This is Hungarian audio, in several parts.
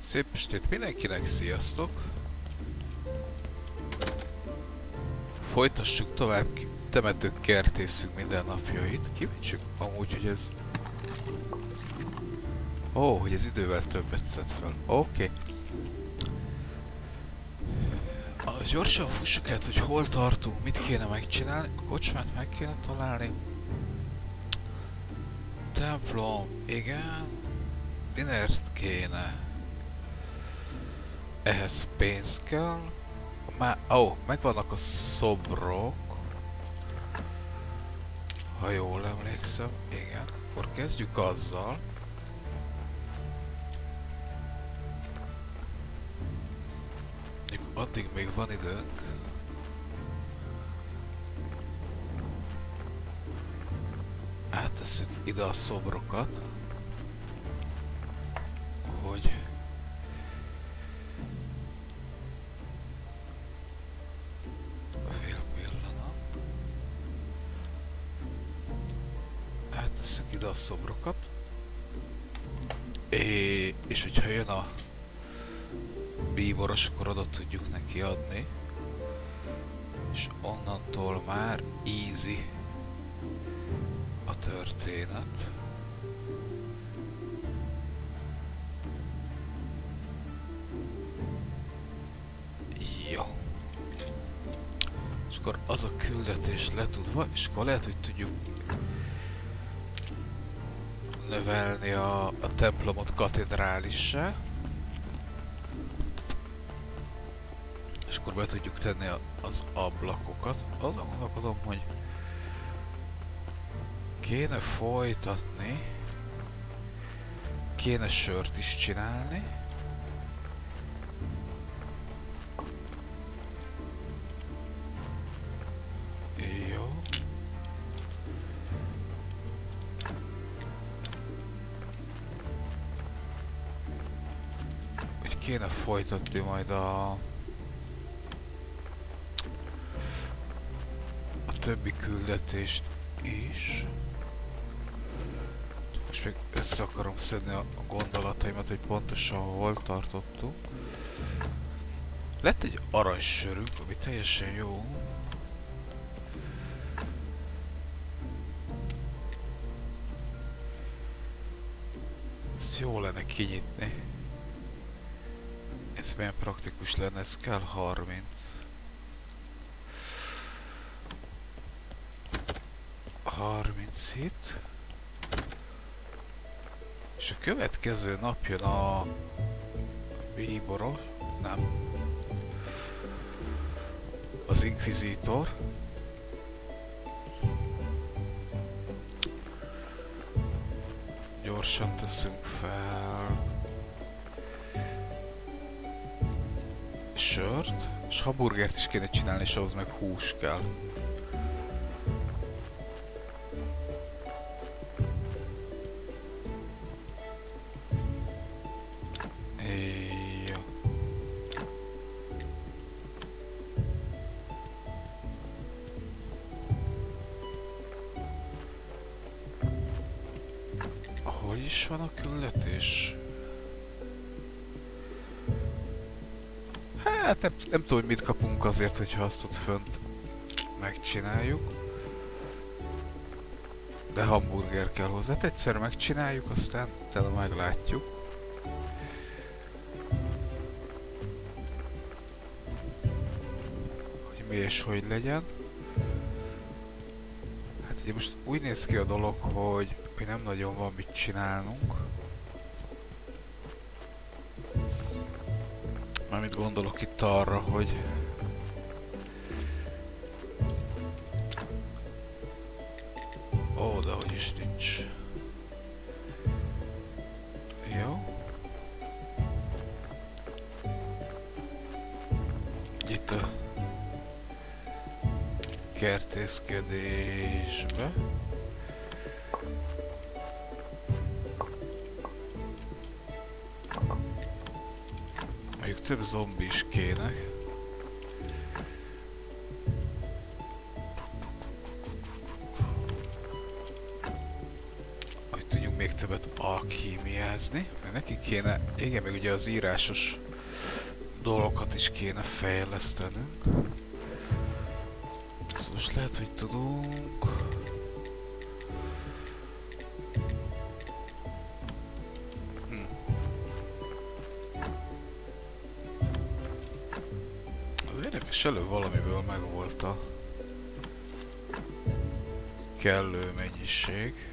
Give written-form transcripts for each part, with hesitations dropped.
Szép estét mindenkinek, sziasztok! Folytassuk tovább temetők kertészünk mindennapjait. Kíváncsiak amúgy, hogy ez... Ó, hogy ez idővel többet szed fel. Oké. Gyorsan fussuk át, hogy hol tartunk, mit kéne megcsinálni. A kocsmát meg kéne találni. Templom, igen. Minért kéne. Ehhez pénz kell. Megvannak a szobrok. Ha jól emlékszem, igen. Akkor kezdjük azzal. Addig még van időnk. Áttesszük ide a szobrokat. Hogy... Fél pillanat. Áttesszük ide a szobrokat. És hogyha jön a bíboros, akkor oda tudjuk neki adni. És onnantól már easy a történet. Jó. És akkor az a küldetés letudva, és akkor lehet, hogy tudjuk növelni a templomot katedrálissá. És akkor be tudjuk tenni az ablakokat. Azon gondolkodom, hogy kéne folytatni, kéne sört is csinálni. Jó. Úgy kéne folytatni majd a többi küldetést is. Most még össze akarom szedni a gondolataimat, hogy pontosan hol tartottunk. Lett egy aranysörünk, ami teljesen jó. Ez jó lenne kinyitni. Ez milyen praktikus lenne, ez kell 30. Itt. És a következő nap jön a bíboros, nem, az inkvizítor. Gyorsan teszünk fel sört, és hamburgert is kéne csinálni, és ahhoz meg hús kell. Hol is van a küldetés? Hát nem tudom, hogy mit kapunk azért, hogyha azt ott fönt megcsináljuk. De hamburger kell hozzá. Hát egyszer megcsináljuk, aztán utána meglátjuk. Hogy mi és hogy legyen. Hát ugye most úgy néz ki a dolog, hogy nem nagyon van mit csinálnunk. Mármint gondolok itt arra, hogy ó, de hogy is nincs. Jó. Itt a kertészkedésbe. Mondjuk több zombi is kéne. Hogy tudjunk még többet alkímiázni, mert neki kéne, igen, meg ugye az írásos dolgokat is kéne fejlesztenünk. Szóval most lehet, hogy tudunk... Az érdekes, előbb valamiből megvolt a kellő mennyiség.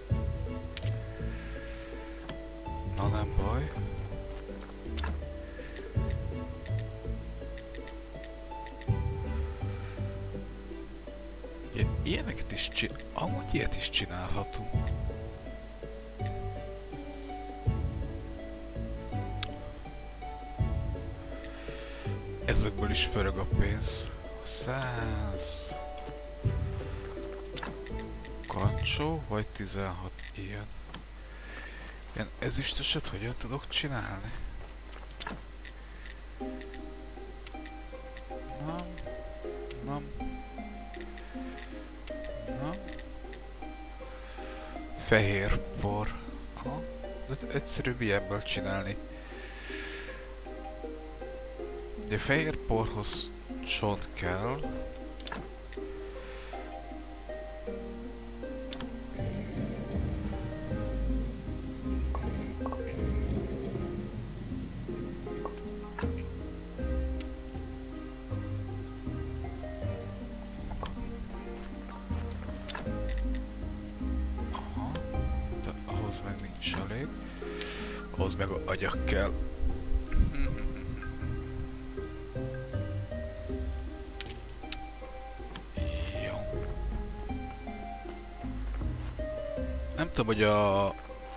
Na nem baj. Ilyeneket is amúgy ilyet is csinálhatunk. Ezekből is pörög a pénz. 100 kancsó, vagy 16 ilyen. Ilyen ezüstöset hogyan tudok csinálni? Nem. Nem. Nem. Fehér por. Aha. De egyszerűbb ilyenből csinálni. De fehér porhoz csont kell. Aha. De ahhoz meg nincs elég. Ahhoz meg agyak kell. Nem tudom, hogy a...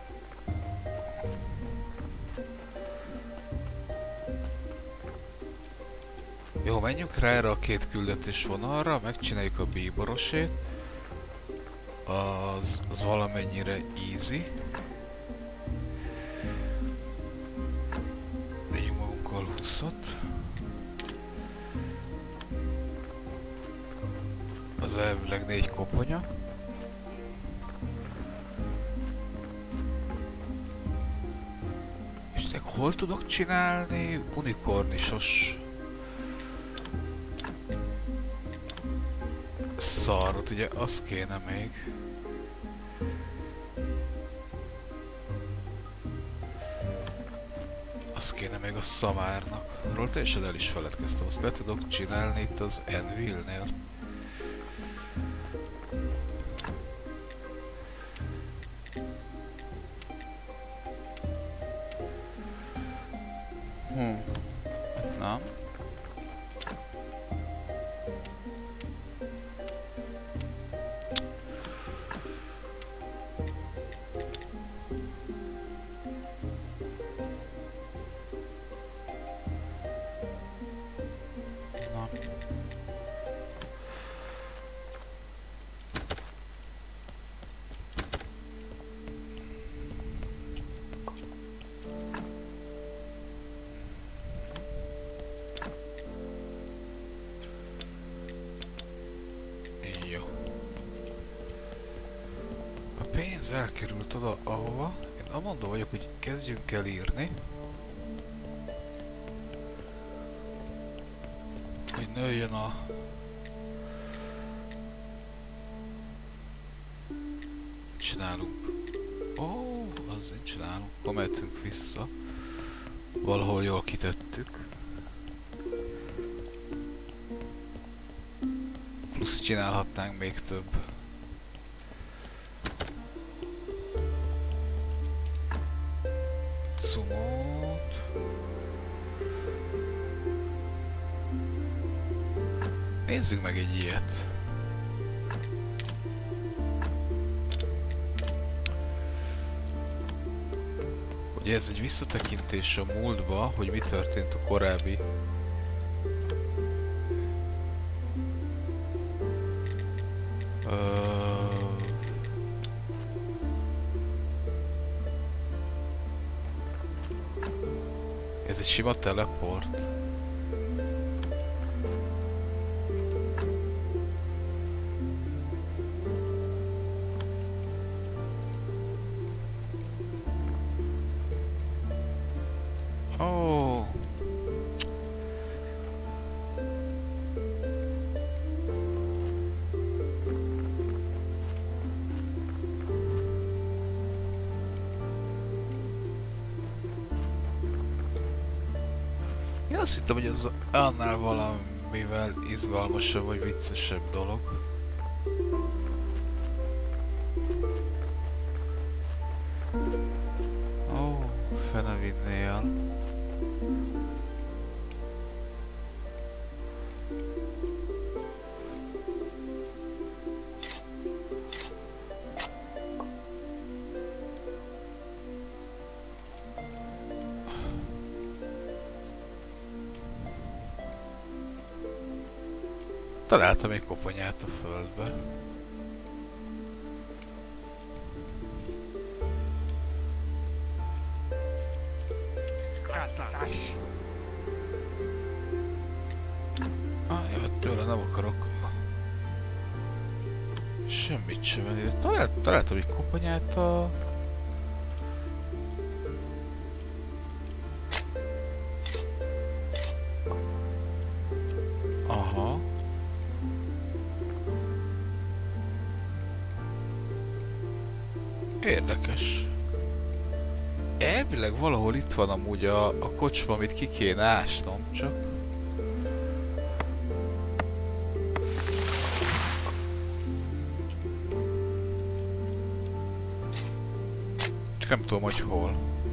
Jó, menjünk rá erre a két küldetés vonalra, megcsináljuk a bíborosét. Az valamennyire easy. Tegyünk magunkkal 20-at. Az elvileg 4 koponya. Hol tudok csinálni unikornisos szarot, ugye az kéne még. Az kéne még a szamárnak. Arról teljesen el is feledkeztem, azt le tudok csinálni itt az Enville-nél. Nem. Pénz elkerült oda, ahova. Én amondó vagyok, hogy kezdjünk el írni. Hogy nőjön a... Csinálunk. Ó, azért csinálunk. Ha mehetünk vissza. Valahol jól kitettük. Plusz csinálhatnánk még több. Cumót. Nézzük meg egy ilyet. Ugye ez egy visszatekintés a múltba, hogy mi történt a korábbi. Ez egy sima teleport. Én azt hittem, hogy ez annál valamivel izgalmasabb vagy viccesebb dolog. Ó, fene vinné el. Találtam egy koponyát a földbe. Jó, tőle nem akarok semmit sem venni, de találtam egy koponyát a... Aha. Érdekes. Elvileg valahol itt van amúgy a kocsma, amit ki kéne ásnom, csak... Csak nem tudom, hogy hol.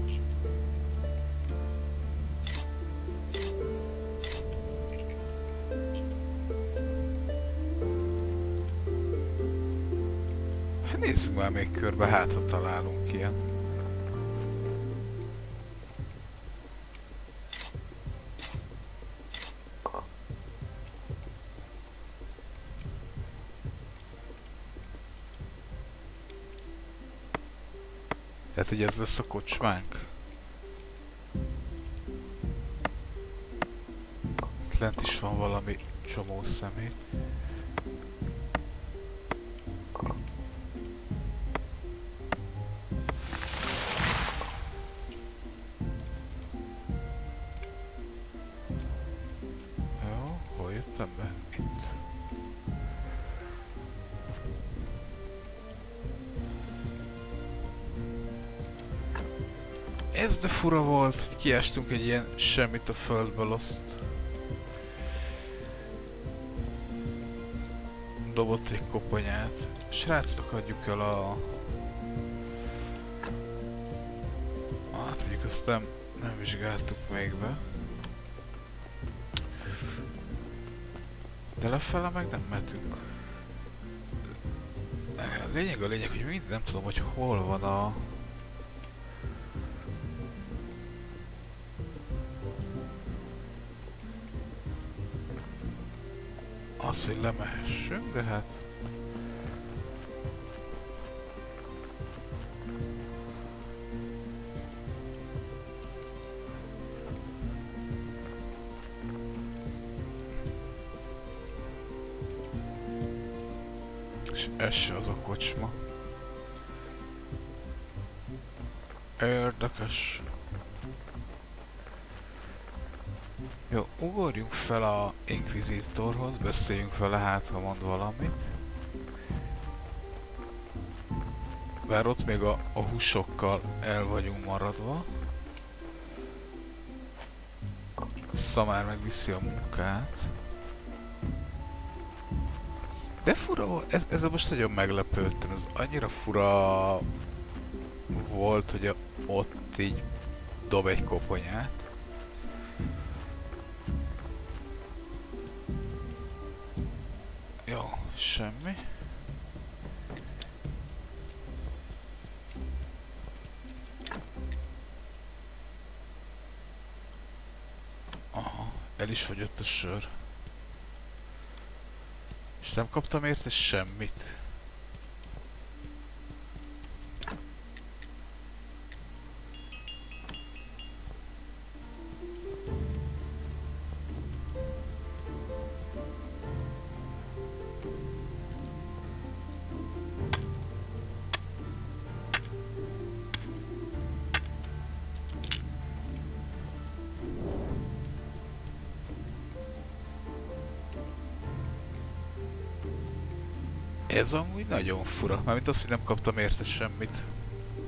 Hát nézzünk már még körbe, hát ha találunk ilyen. Hát, hogy ez lesz a kocsmánk. Itt lent is van valami csomó személy. Jó, hol jöttem be? Itt. Ez de fura volt, hogy kiástunk egy ilyen semmit a földből, azt dobott egy koponyát. Srácnak adjuk el a... Hát mondjuk azt nem vizsgáltuk még be. De lefele meg nem mehetünk. A lényeg, hogy mind nem tudom, hogy hol van a... Az, hogy lemehessünk, de hát... És ez se az a kocsma. Érdekes. Jó, ugorjunk fel a Inquisitorhoz, beszéljünk vele, hát ha mond valamit. Bár ott még a húsokkal el vagyunk maradva. Szamár megviszi a munkát. De fura volt, ez most nagyon meglepődtem, ez annyira fura volt, hogy ott így dob egy koponyát. Jó, semmi. Aha, el is fogyott a sör. És nem kaptam érte semmit. Ez amúgy nagyon fura, mármint azt, hogy nem kaptam érte semmit.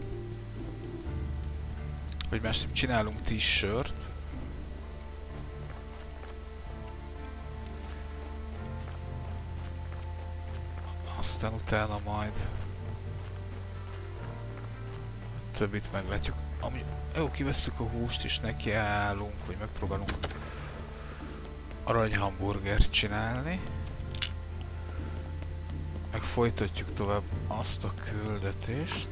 Hogy másképp csinálunk t-shirt. Aztán utána majd többit meglátjuk. Ami, jó, kivesszük a húst és nekiállunk, hogy megpróbálunk aranyhamburgert csinálni. Meg folytatjuk tovább azt a küldetést.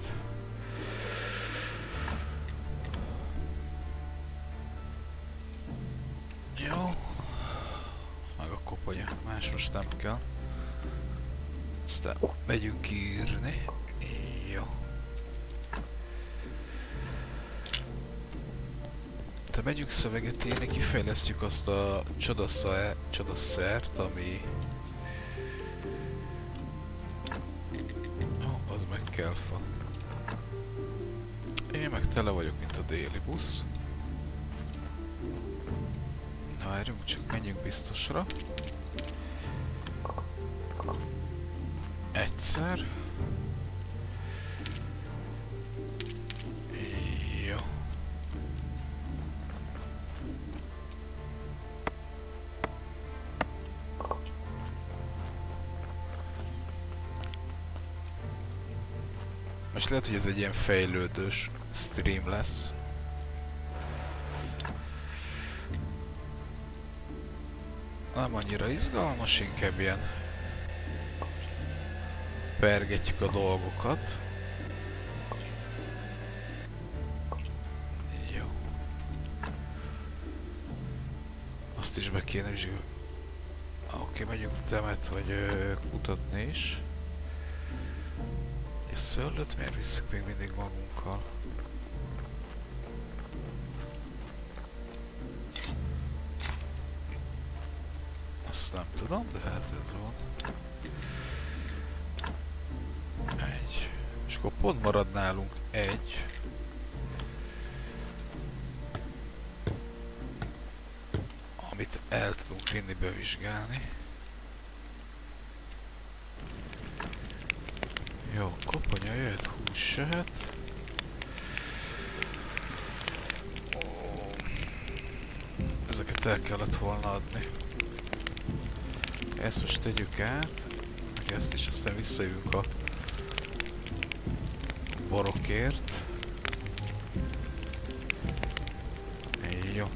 Jó. Meg a koponya, más most nem kell. Aztán megyünk írni. Jó. Te megyünk szöveget írni, kifejlesztjük azt a csodaszert, ami... Ó, az meg kell fa. Én meg tele vagyok, mint a déli busz. Na várjunk, csak menjünk biztosra. Egyszer. Jó. Most lehet, hogy ez egy ilyen fejlődős stream lesz. Nem annyira izgalmas, inkább ilyen pergetjük a dolgokat. Jó. Azt is be kéne vizsgálni. Oké, megyünk temet, vagy kutatni is. A szőlőt miért visszük még mindig magunkkal? Azt nem tudom, de hát ez van. Egy. És akkor pont marad nálunk egy. Amit el tudunk vinni, bevizsgálni. Jó, koponya jöhet, hús jöhet. Ezeket el kellett volna adni. Ezt most tegyük át. Ezt is, aztán visszajövünk a borokért. Jó.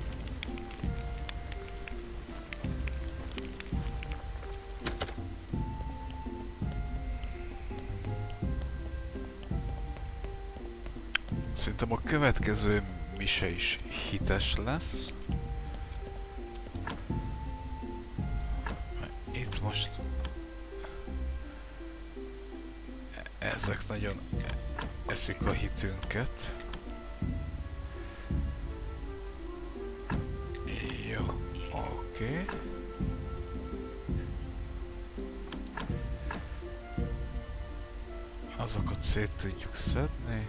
Szerintem a következő mise is hites lesz. Itt most ezek nagyon eszik a hitünket. Jó, oké. Azokat szét tudjuk szedni.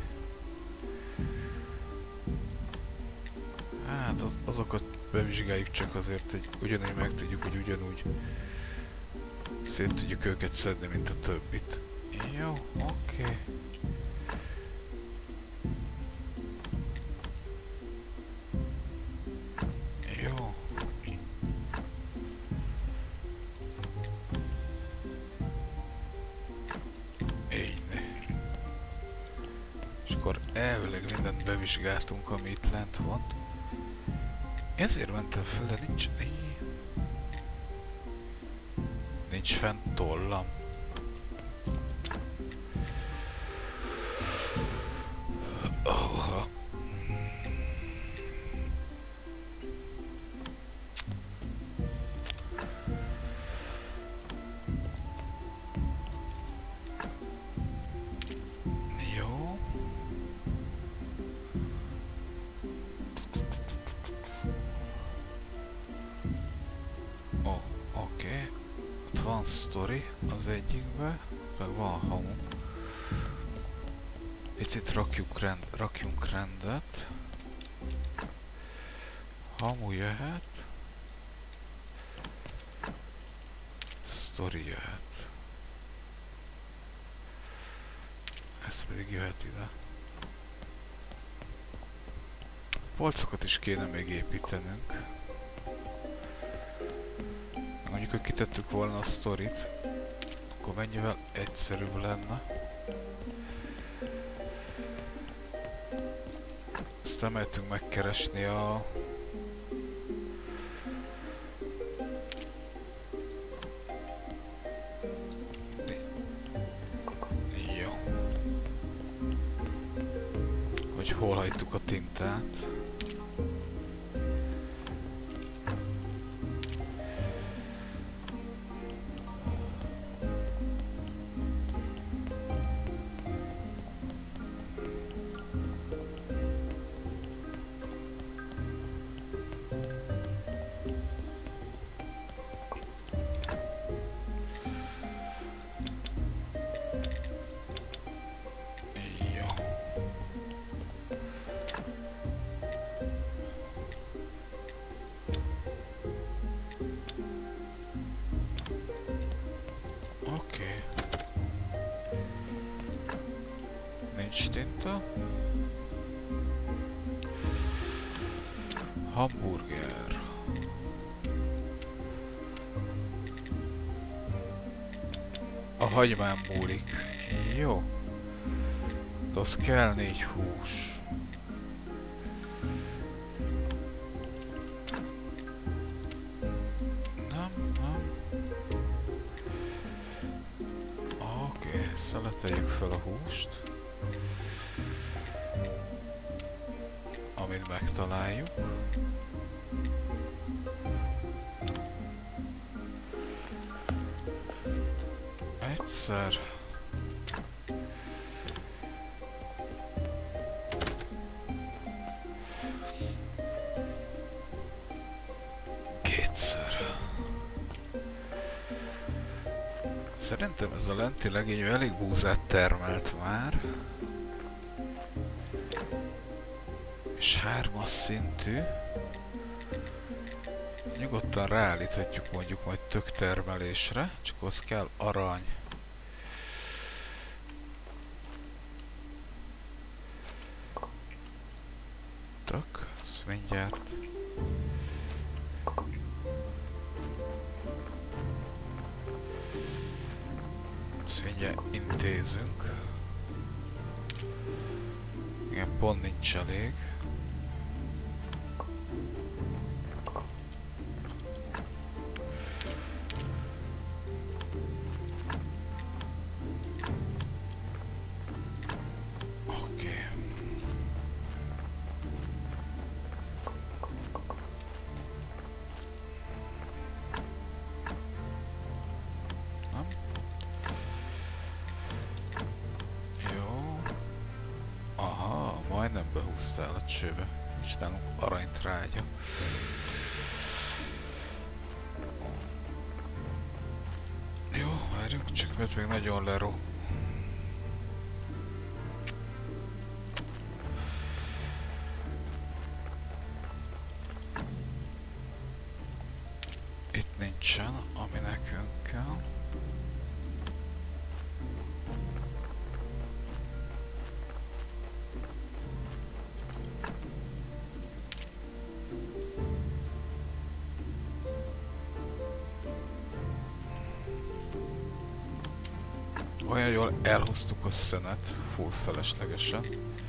Hát azokat bevizsgáljuk csak azért, hogy ugyanúgy megtudjuk, hogy ugyanúgy szét tudjuk őket szedni, mint a többit. Jó, oké. Jó. Így ne. És akkor elvileg mindent bevizsgáltunk, ami itt lent van. Ezért mentem fel, de nincs fent tollam. Oha. Jó. Oké. Ott van sztori az egyikben, meg van hamu. Picit rakjunk rendet. Hamu jöhet. Sztori jöhet. Ez pedig jöhet ide. Polcokat is kéne még építenünk. Mondjuk, hogy kitettük volna a sztorit, akkor mennyivel egyszerűbb lenne. Aztán mehetünk megkeresni a... Jó. Hogy hol hagytuk a tintát. Nincs tinta. Hamburger. A hagymán múlik. Jó. De az kell 4 hús. Nem. Oké, szeleteljük fel a húst. Amit megtaláljuk. Egyszer. Kétszer. Szerintem ez a lenti legény elég búzát termelt már. És 3-as szintű. Nyugodtan ráállíthatjuk mondjuk majd tök termelésre, csak az kell arany. Tök, ez mindjárt. Ezt mindjárt intézünk. Igen, pont nincs elég. Majdnem behúztál a csőbe. És nálunk aranytrágya. Jó, várjunk csak, mert még nagyon leró. Itt nincsen, ami nekünk kell. Olyan jól elhoztuk a szenet, full feleslegesen.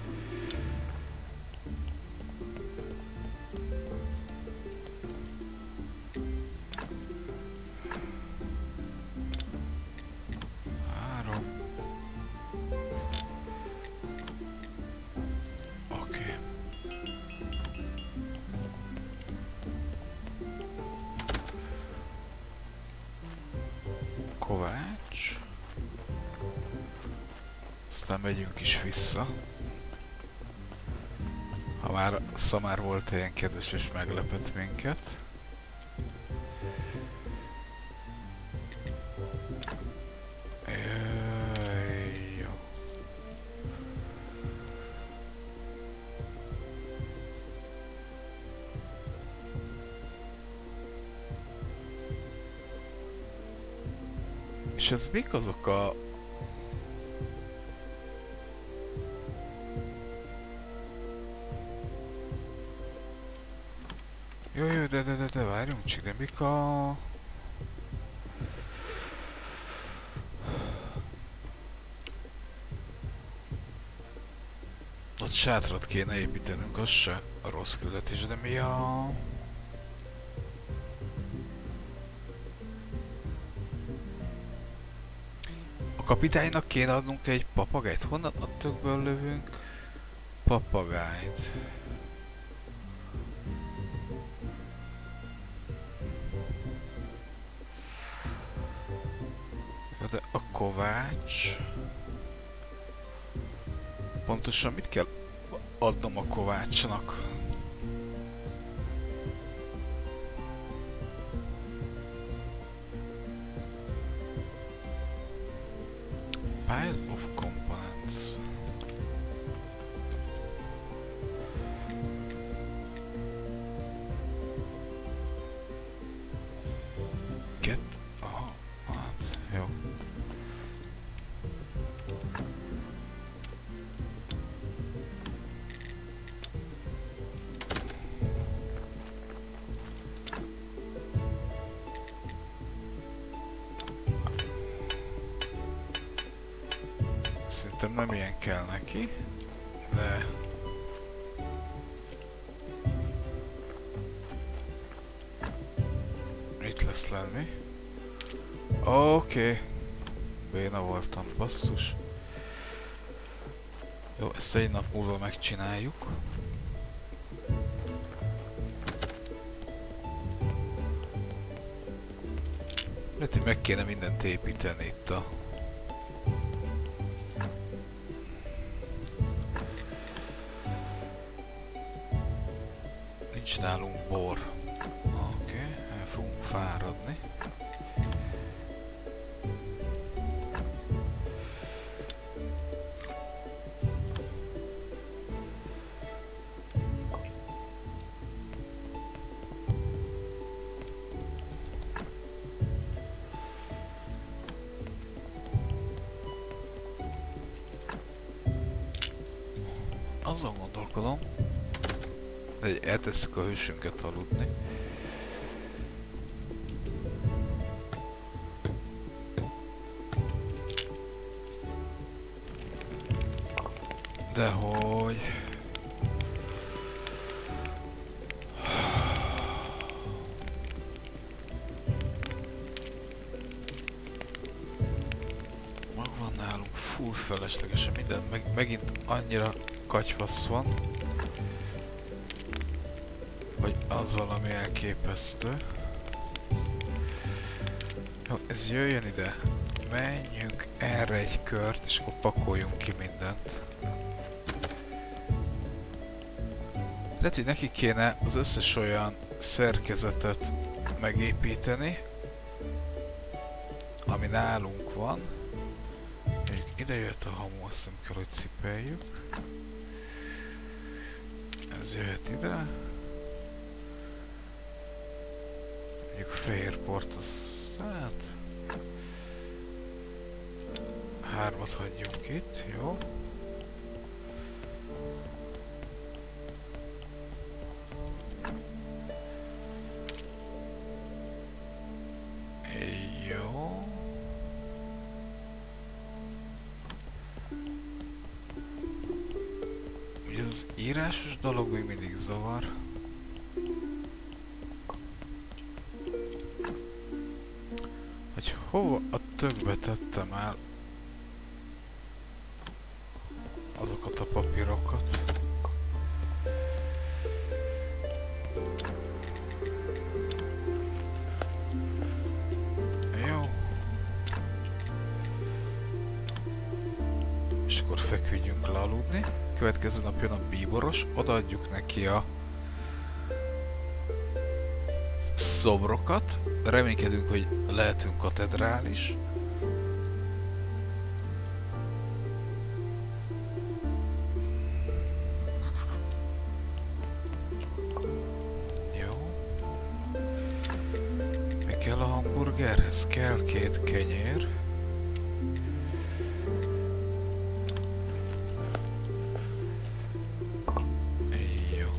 Oké. Kovács. Aztán megyünk is vissza. Ha már Szamár volt ilyen kedves és meglepett minket. Jó. És ez mik azok a... Jó, de várjunk csak, de mik a... sátrat kéne építenünk, az se rossz küldetés, de mi a... A kapitánynak kéne adnunk egy papagájt. Honnan a tökből lövünk papagájt? De a kovács... Pontosan mit kell adnom a kovácsnak? Pile of components. Get... Aha, hát, jó. Szerintem nem ilyen kell neki, de... Itt lesz lenni. Oké. Béna voltam, basszus. Jó, ezt egy nap múlva megcsináljuk. Lehet, hogy meg kéne mindent építeni itt a... Nincs nálunk bor. Oké, el fogunk fáradni. Azon gondolkodom, hogy eltesszük a hősünket aludni. De hogy... Megvan nálunk full feleslegesen minden, megint annyira katyvasz van, hogy az valami elképesztő. Jó, ez jöjjön ide. Menjünk erre egy kört, és akkor pakoljunk ki mindent. Lehet, hogy neki kéne az összes olyan szerkezetet megépíteni, ami nálunk van. Ide jött a hamu, azt nem kell, hogy cipeljük. Ez jöhet ide. Mondjuk fehérport, az... hát... 3-at hagyjunk itt, jó? Jó. Ugye az írásos dolog még mindig zavar. Hogy hova a többbe tettem el azokat a papírokat. Jó. És akkor feküdjünk le aludni. Következő nap jön a bíboros, odaadjuk neki a szobrokat. Reménykedünk, hogy lehetünk katedrális. Jó. Mi kell a hamburgerhez? Kell 2 kenyér. Jó.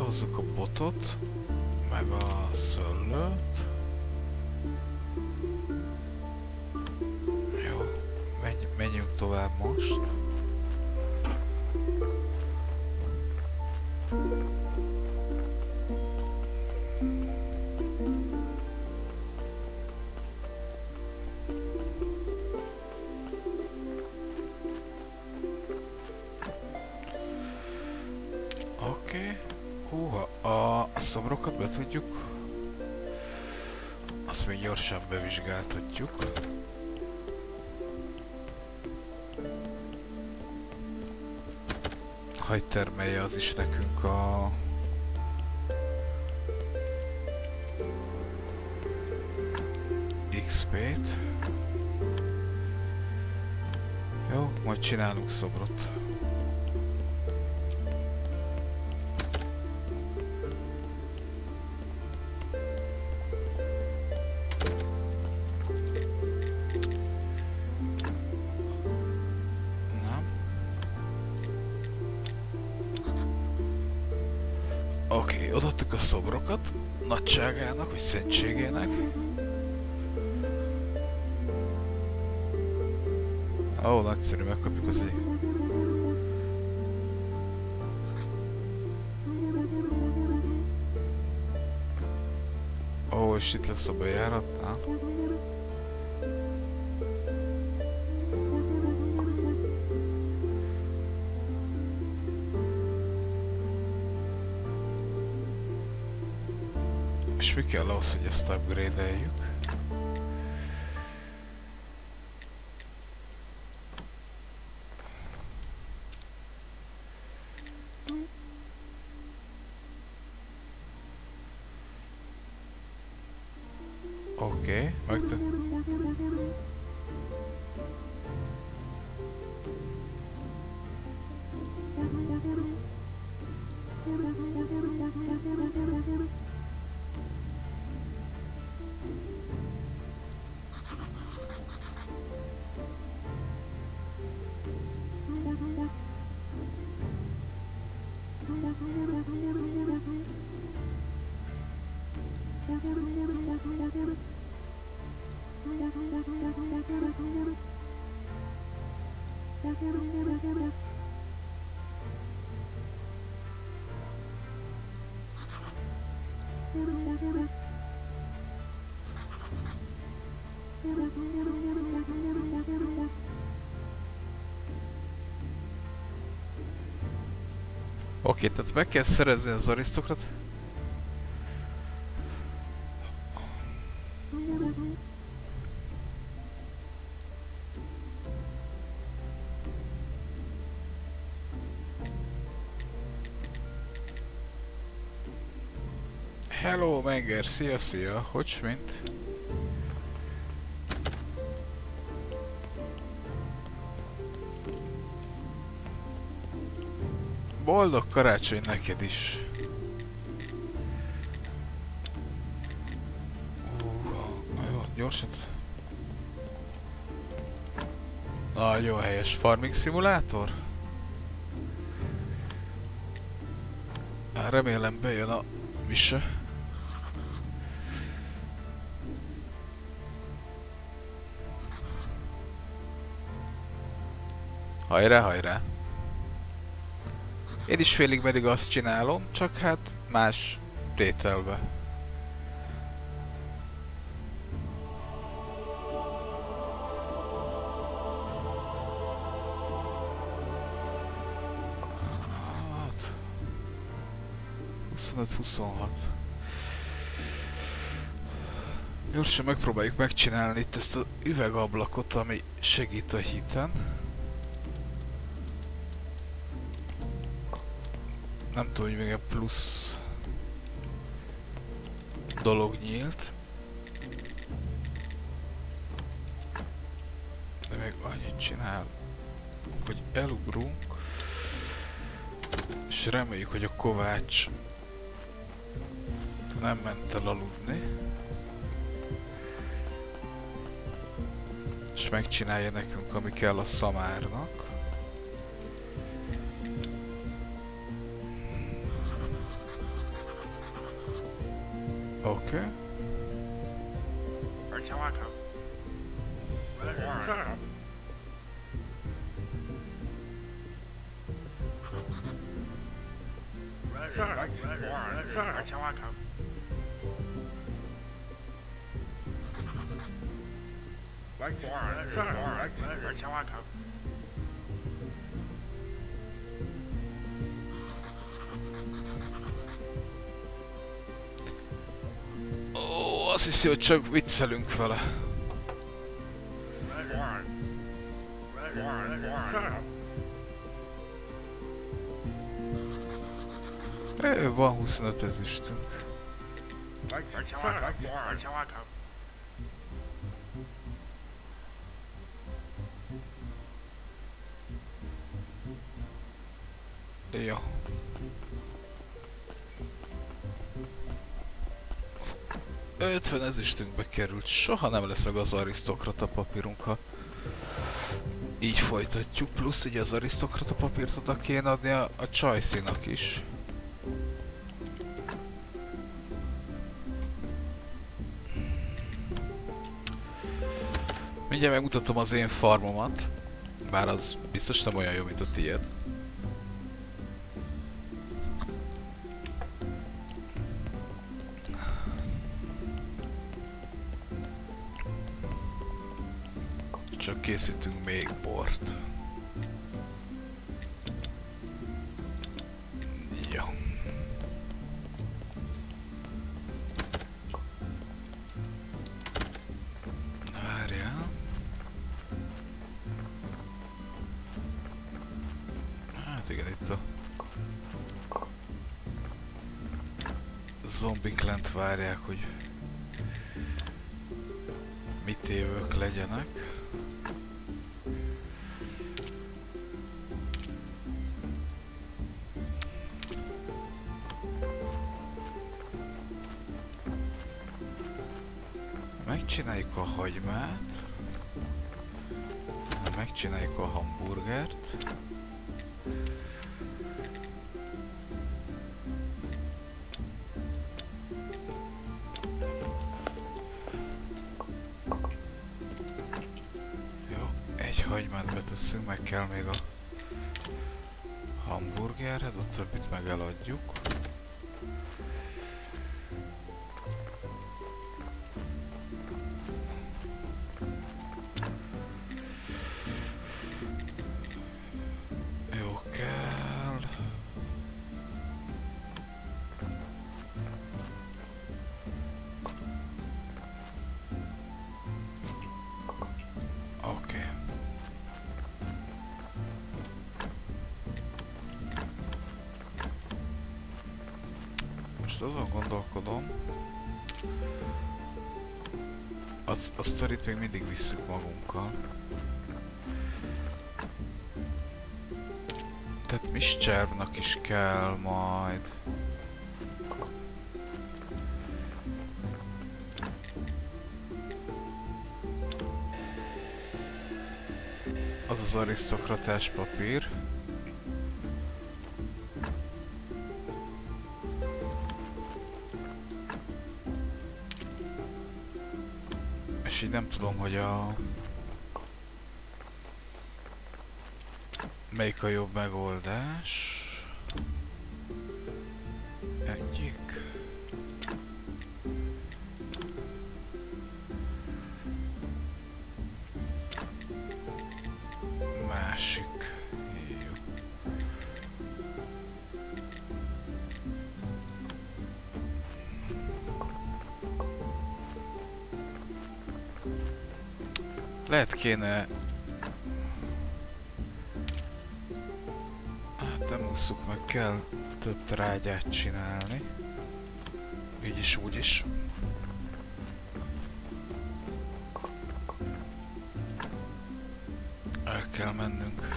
Behozzuk a botot, meg a szöllőt. Jó, menjünk tovább most. Oké. Húha, a szobrokat be tudjuk. Azt még gyorsan bevizsgáltatjuk. Hagy termelje az is nekünk a... XP-t. Jó, majd csinálunk szobrot. Oké, odaadtuk a szobrokat nagyságának, vagy szentségének. Ó, nagyszerű, megkapjuk az ég. Ó, és itt lesz a bejárat, na? És mi kell ahhoz, hogy ezt upgrade-eljük? Oké, Oké, tehát meg kell szerezni az arisztokrat. Hello, Menger, szia, hogy mint? Boldog karácsony neked is! Jó, gyorsan. Nagyon helyes, farming szimulátor? Remélem bejön a mise. Hajrá, hajrá! Én is félig meddig azt csinálom, csak hát más tételbe. Hát... 25-26. Gyorsan megpróbáljuk megcsinálni itt ezt az üvegablakot, ami segít a hiten. Nem tudom, hogy még egy plusz dolog nyílt. De még annyit csinál, hogy elugrunk, és reméljük, hogy a kovács nem ment el aludni. És megcsinálja nekünk, ami kell a szamárnak. Oké. Ó, azt hiszi, hogy csak viccelünk vele. Van 25 ezüstünk. Jó. Ö, 50 ezüstünkbe került. Soha nem lesz meg az arisztokrata papírunk, ha így folytatjuk. Plusz ugye az arisztokrata papírt oda kéne adni a csajszínak is. Mindjárt megmutatom az én farmomat. Bár az biztos nem olyan jó, mint a tiéd. Csak készítünk még bort. Jó. Várjál. Hát igen, itt a zombik lent várják, hogy mit évők legyenek. Megcsináljuk a hagymát, megcsináljuk a hamburgert, jó, egy hagymát beteszünk, meg kell még a hamburgerhez, a többit meg eladjuk. Most azon gondolkodom, a sztorit még mindig visszük magunkkal. Tehát Mischevnak is kell majd. Az az arisztokratás papír. És így nem tudom, hogy melyik a jobb megoldás. Egyik. Másik. Jó. Lehet kéne... Hát nem ússzuk meg, kell több trágyát csinálni. Így is, úgy is. El kell mennünk.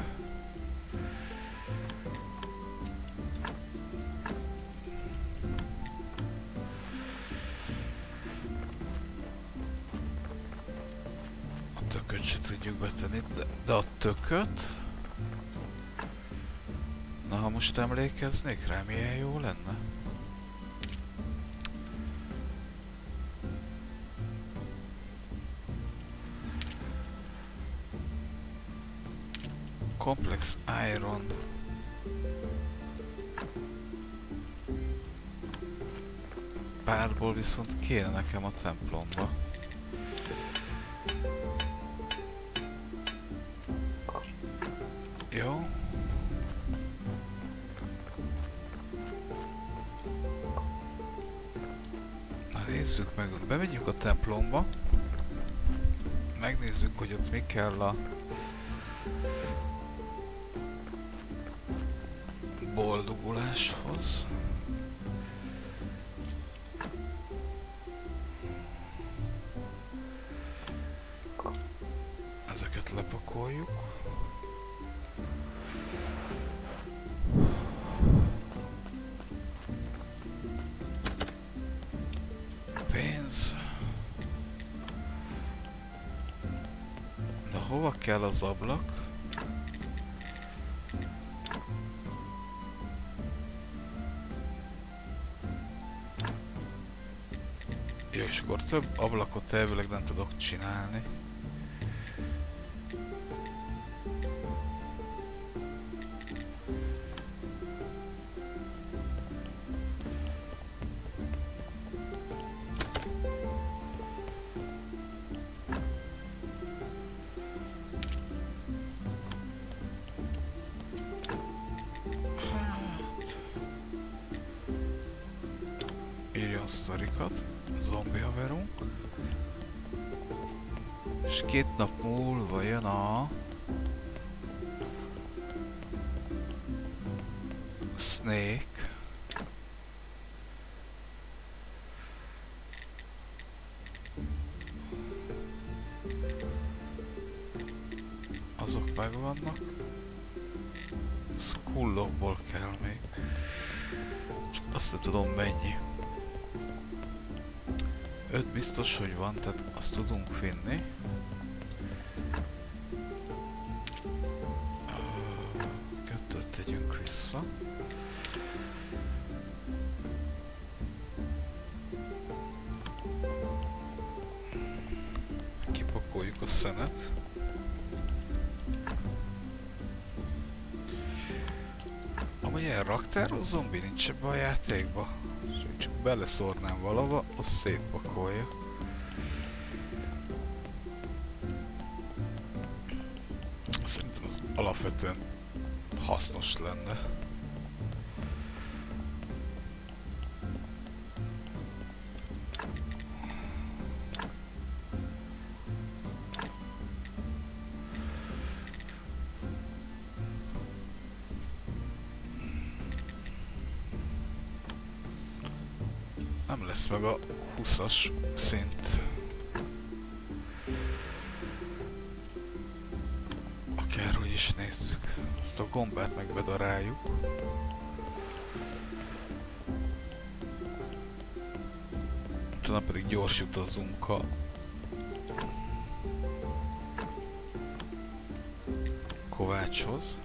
A tököt se tudjuk betenni, de a tököt... Na, ha most emlékeznék rá, milyen jó lenne? Complex Iron. Párból viszont kéne nekem a templomba. Jó. Na nézzük meg, bemegyünk a templomba. Megnézzük, hogy ott mi kell a boldoguláshoz. Ezeket lepakoljuk. Pénz. De hova kell az ablak? Jó, és akkor több ablakot elvileg nem tudok csinálni. Írjon sztorikat, zombi haverunk. És 2 nap múlva jön a Snake. Azok megvannak. Skullokból kell még. Csak azt nem tudom mennyi. 5 biztos, hogy van, tehát azt tudunk vinni. Kettőt tegyünk vissza. Kipakoljuk a szenet. Amúgy ilyen raktár, a zombi nincs ebbe a játékba. Csak beleszórnám valahova, azt szétpakolja. Szerintem az alapvetően hasznos lenne. Nem lesz meg a 20-as szint. Akárhogy is nézzük. Ezt a gombát meg bedaráljuk. Utána pedig gyors utazunk a kovácshoz.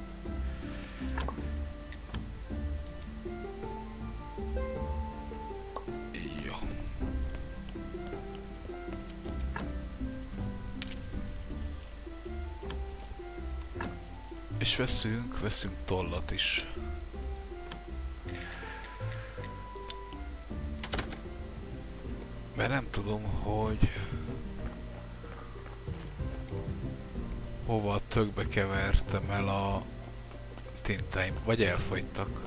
És veszünk tollat is. Mert nem tudom, hogy hova a tökbe kevertem el a tintáim, vagy elfogytak.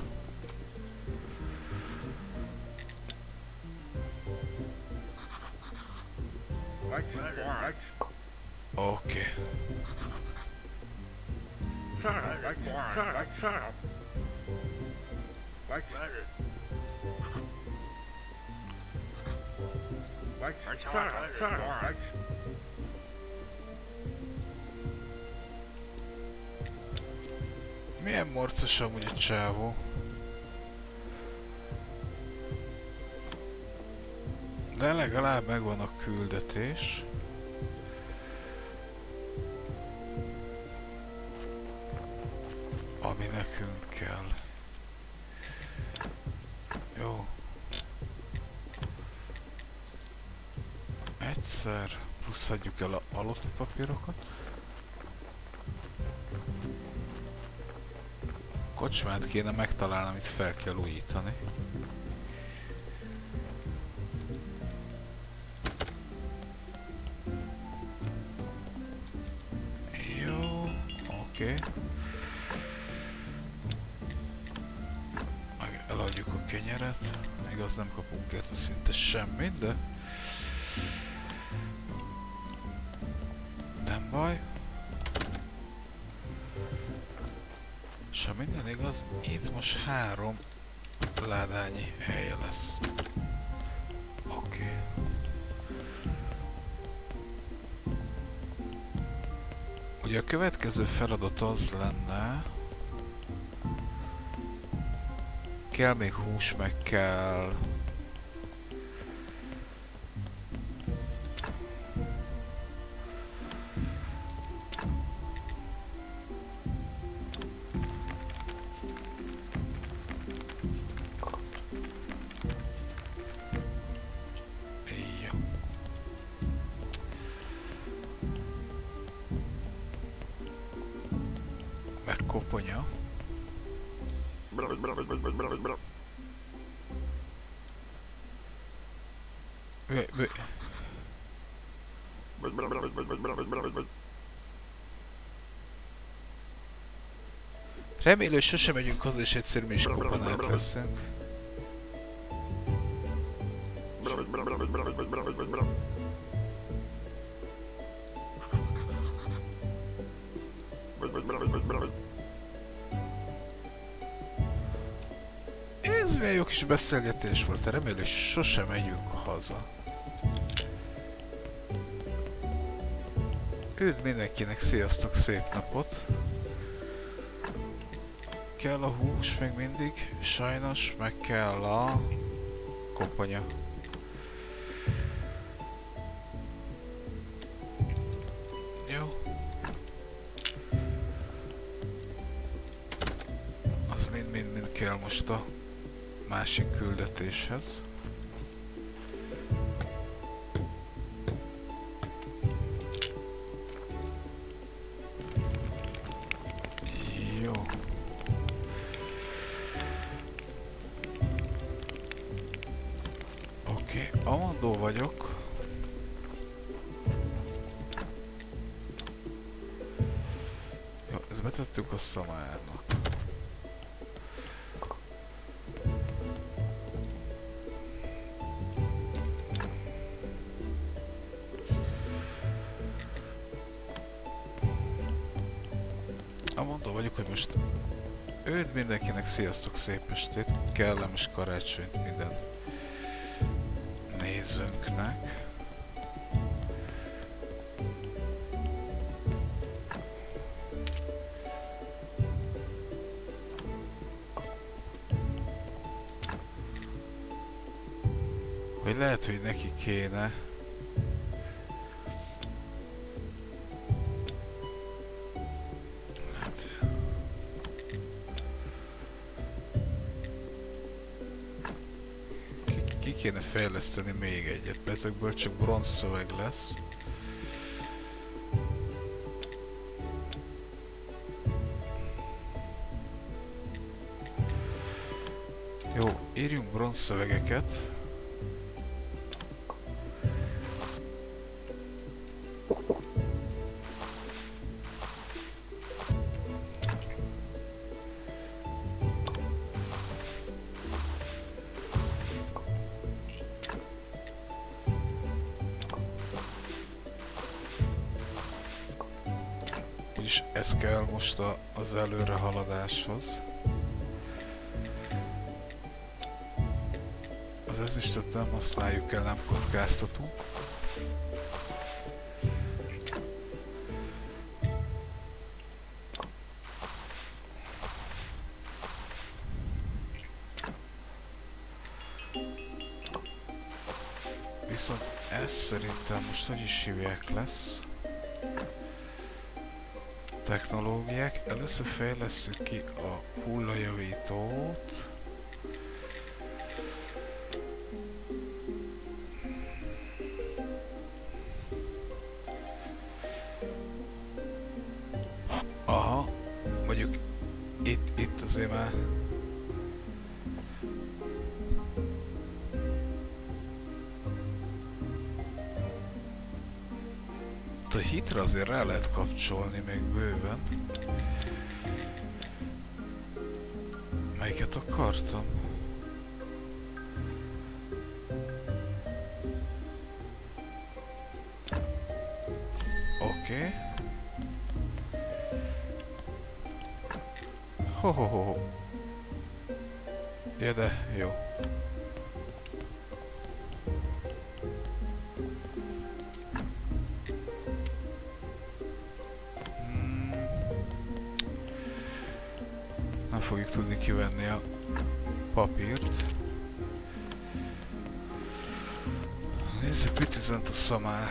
Oké. Milyen morcos amúgy a csávó. De legalább megvan a küldetés. Ami nekünk kell. Jó. Egyszer plusz adjuk el a alapot papírokat. Kocsmát kéne megtalálni, amit fel kell újítani. Jó, oké. Eladjuk a kenyeret. Igaz, nem kapunk érte szinte semmit, de... nem baj. És ha minden igaz, itt most 3 ládányi helye lesz. Oké. Ugye a következő feladat az lenne... kell még hús, meg kell... jó. Meg koponya. Remélem, hogy sosem megyünk haza, és egyszerűen mi is kopanák leszünk. Ez milyen jó kis beszélgetés volt, remélem, hogy sosem megyünk haza. Üdv mindenkinek, sziasztok, szép napot! Kell a hús még mindig, sajnos, meg kell a koponya. Jó. Az mind kell most a másik küldetéshez. Jó. Oké, Amandó vagyok. Jó, ezt betettük a szamárnak. Amandó vagyok, hogy most üdv mindenkinek, sziasztok, szép estét, kellemes karácsonyt minden nézőnknek. Vagy lehet, hogy neki kéne. Hát. Ki kéne fejleszteni még egyet, ezekből csak bronzszöveg lesz. Jó, írjunk bronzszövegeket. És ez kell most az előrehaladáshoz. Az ezüstöt nem használjuk el, nem kockáztatunk. Viszont ez szerintem most hogy is hívják lesz. Technológiák. Először fejlesszük ki a hullajavítót. Aha, mondjuk itt azért azért már. A hitre azért rá lehet kapcsolni még bőven. Melyiket akartam? Oké. Ho. Ja, de jó. Nem fogjuk tudni kivenni a papírt. Nézzük, mit üzent a szamár.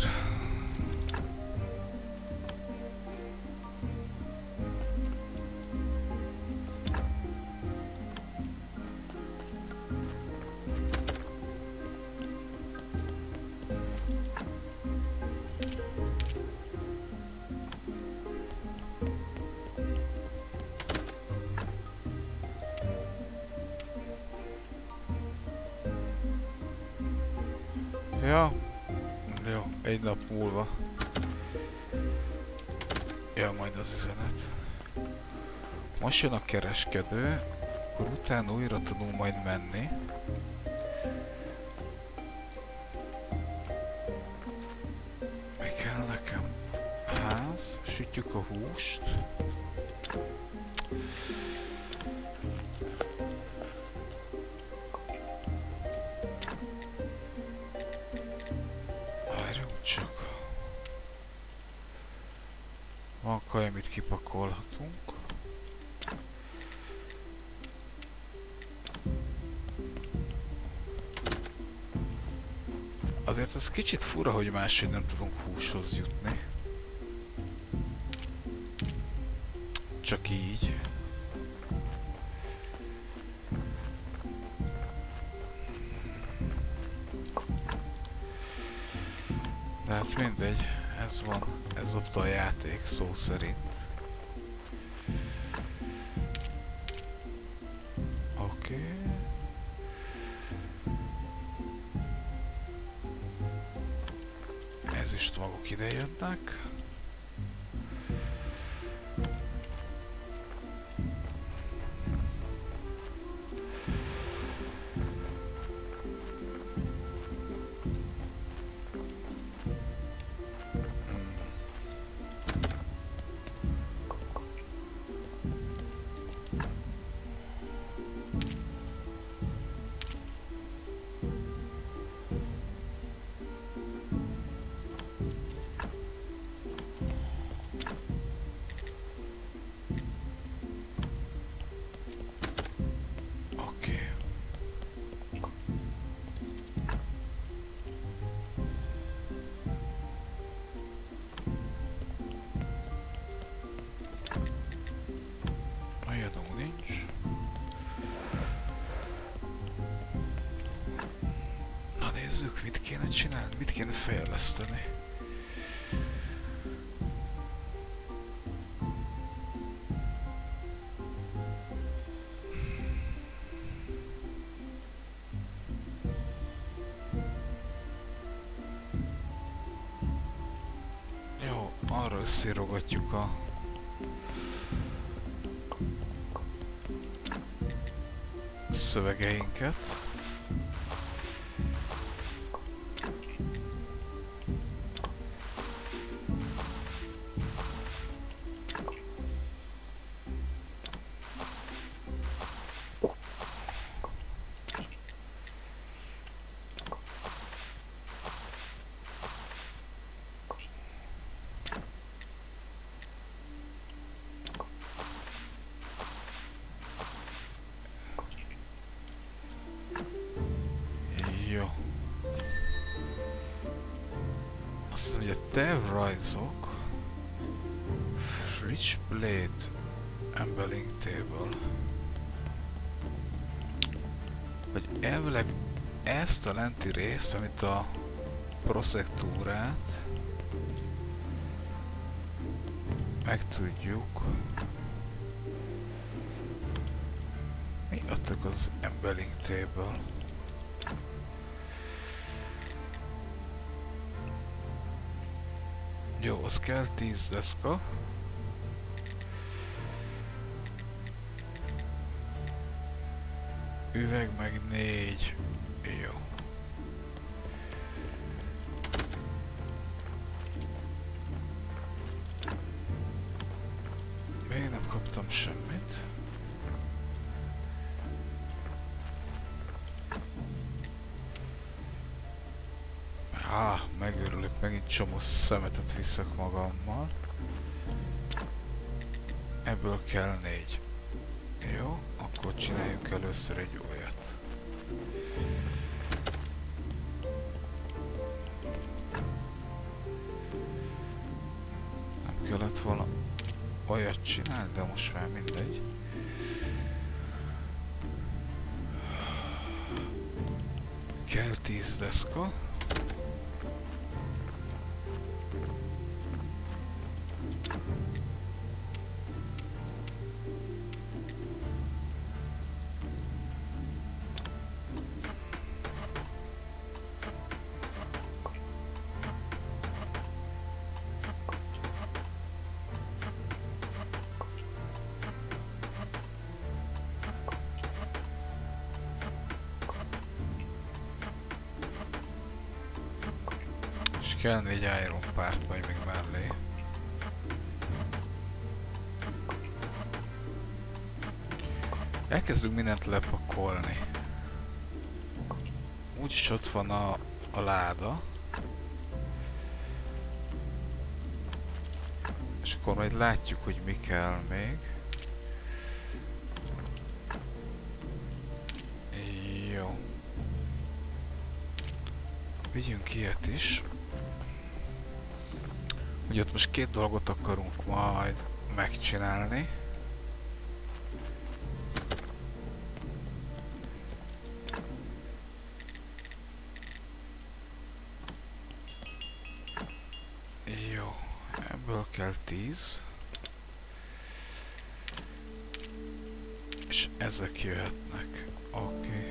Ja, jó, egy nap múlva. Ja, majd az üzenet. Most jön a kereskedő, akkor utána újra tudunk majd menni. Mi kell nekem? Ház, sütjük a húst. Van kaj, amit kipakolhatunk. Azért ez kicsit fura, hogy máshogy nem tudunk húshoz jutni. Csak így. De hát mindegy, ez van. Ez dobta a játék szó szerint. Oké. Ezüst maguk ide jönnek. Nézzük, mit kéne csinálni, mit kéne fejleszteni. Jó, arra összerogatjuk a szövegeinket. Jó. Azt hiszem, hogy a tervrajzok, Rich Blade, Embelling Table. Vagy elvileg ezt a lenti részt, amit a proszektúrát meg tudjuk kiadtak az Embedding Table. Jó, az kell 10 deszka. Üveg meg 4. Jó. Még nem kaptam semmit. Megőrülök, megint csomó szemetet viszek magammal. Ebből kell 4. Jó, akkor csináljuk először egy olyat. Nem kellett volna olyat csinálni, de most már mindegy. Kell 10 deszka. És kell 4 iron part majd még mellé. Elkezdünk mindent lepakolni. Úgyis ott van a láda. És akkor majd látjuk, hogy mi kell még. Jó. Vigyünk ilyet is. Ugye ott most 2 dolgot akarunk majd megcsinálni. Jó, ebből kell 10. És ezek jöhetnek. Oké.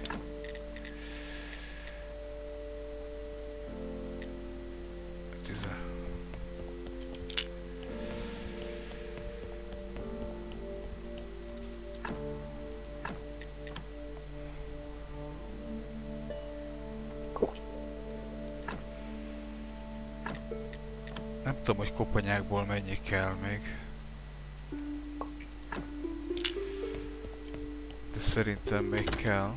Nem tudom, hogy koponyákból mennyi kell még. De szerintem még kell.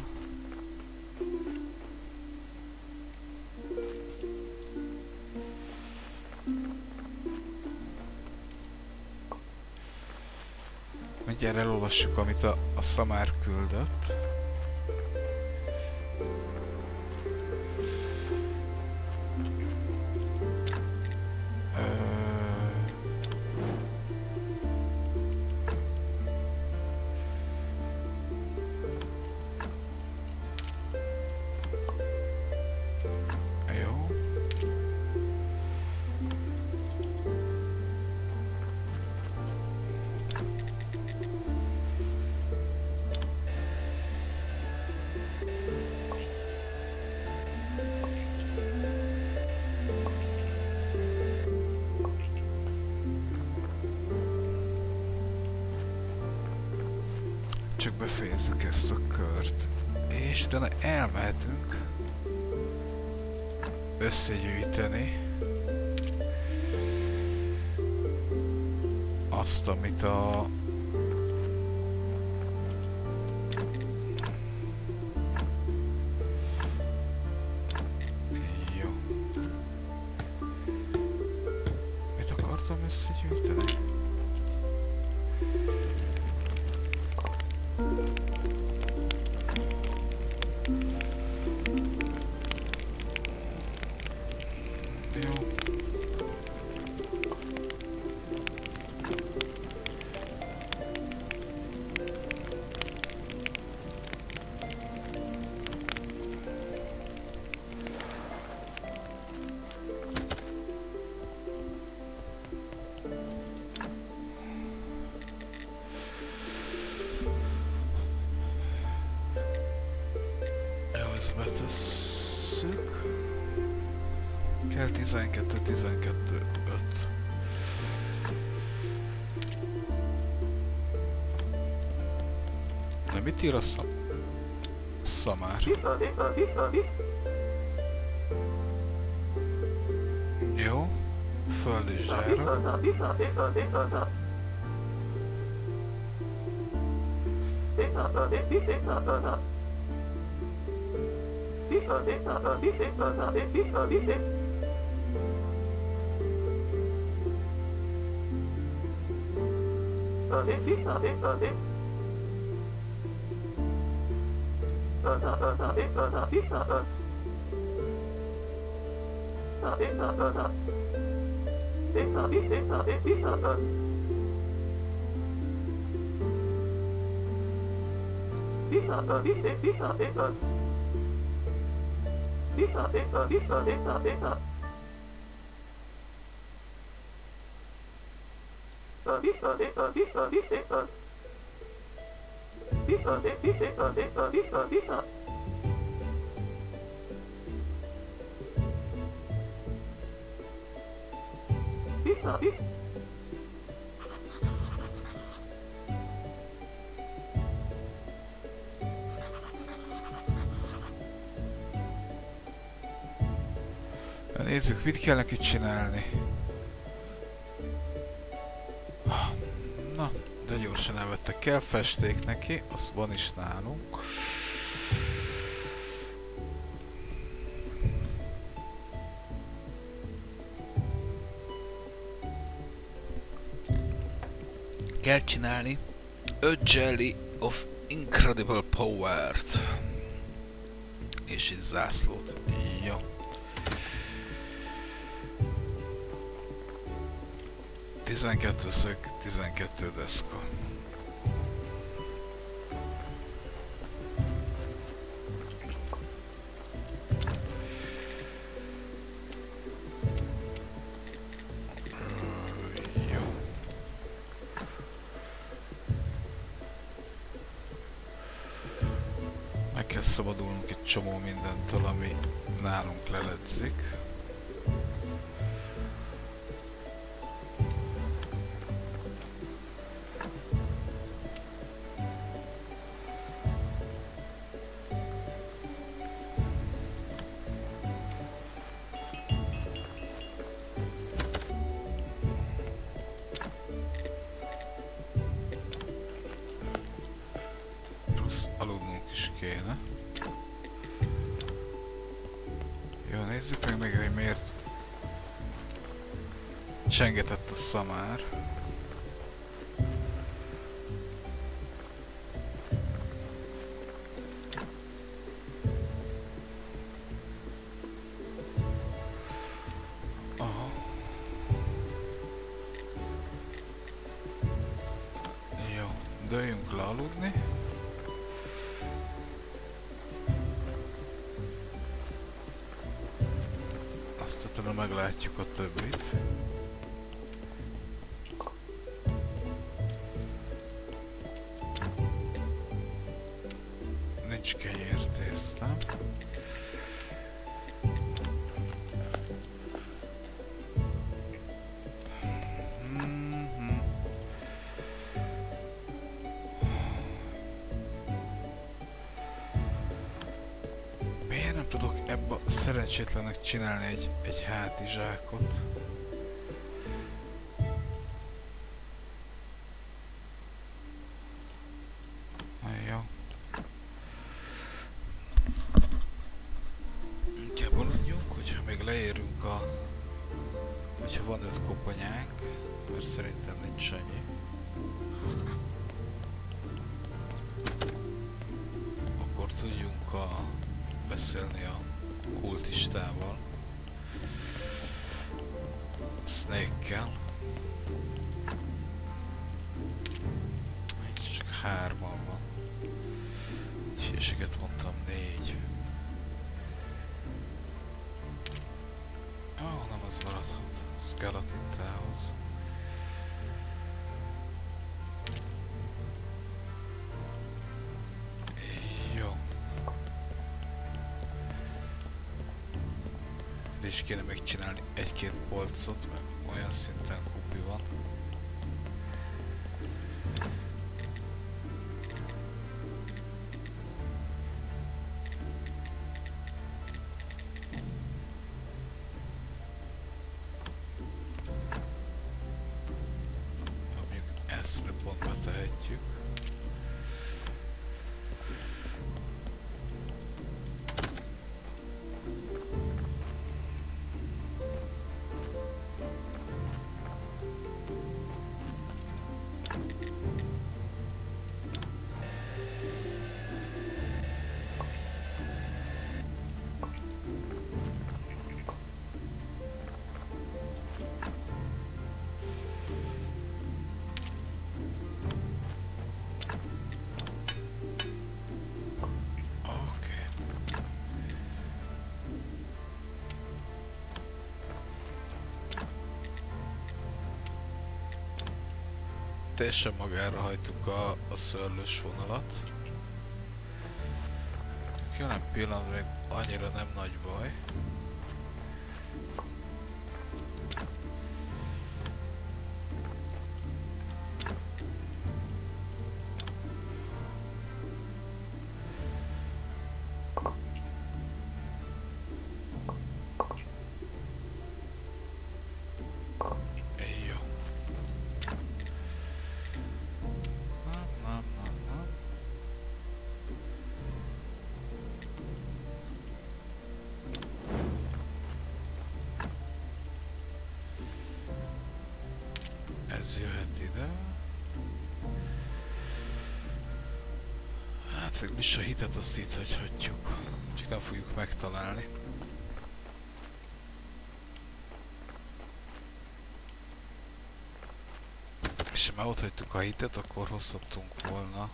Mindjárt elolvassuk, amit a Szamár küldött. Csak befejezzük ezt a kört, és utána elmehetünk összegyűjteni azt, amit a jó. Mit akartam összegyűjteni? betesszük. Kell 12, 12, 5. De mit ír a szamár? Jó. Föld és gyára. Nézzük, mit kell neki csinálni. Na, de gyorsan elvettek. Kell festék neki, az van is nálunk. Kell csinálni 5 Jelly of Incredible Power-t. És egy zászlót. Jó. 12 szög, 12 deszka. Jó. Meg kell szabadulnunk egy csomó mindentől, ami nálunk leledzik. Aludnunk is kéne. Jó, nézzük meg, hogy miért csengetett a szamár. Aha. Jó, dőljünk le aludni. Azt utána meglátjuk a többit. Nincs kenyér tésztám. Tudok ebbe szerencsétlenek csinálni egy hátizsákot. Jó. Inkább aludjunk, hogyha még leérünk hogyha van 5 koponyánk, mert szerintem nincs annyi. Akkor tudjunk beszélni a kultistával, Snake-kel. Nincs, csak 3-an van. Hülyeséget mondtam, 4. Ó, nem az maradhat. Skeleton-tához. egy-két polcot, mert olyan szinten kupi van. Ezt le pont betehetjük. Teljesen magára hajtuk a szőrlős vonalat. Jelen pillanatban még annyira nem nagy baj. Ez jöhet ide. Hát végülis a hitet azt itt hagyhatjuk. Csak nem fogjuk megtalálni. És ha már ott hagytuk a hitet, akkor hozhattunk volna.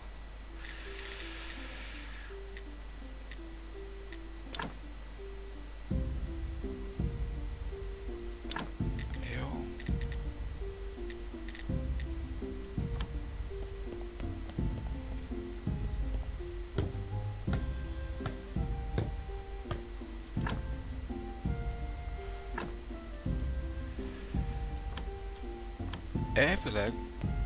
Elvileg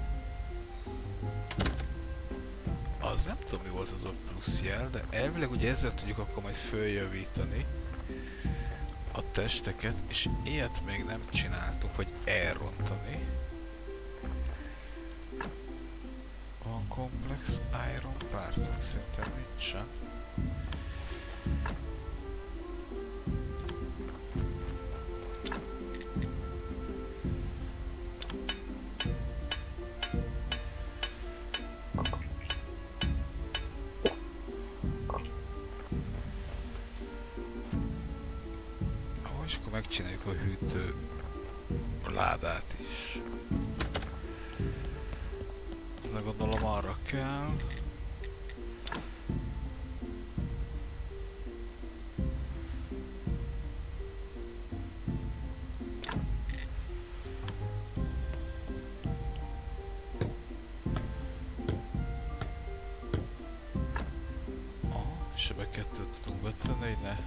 az nem tudom mi volt az a plusz jel, de elvileg ugye ezzel tudjuk akkor majd följavítani a testeket, és ilyet még nem csináltunk, hogy elrontani. Van komplex iron pártunk, szerintem nincsen. És akkor megcsináljuk a hűtő ládát is. De gondolom arra kell. És ebbe kettőt tudunk betenni, hogy ne.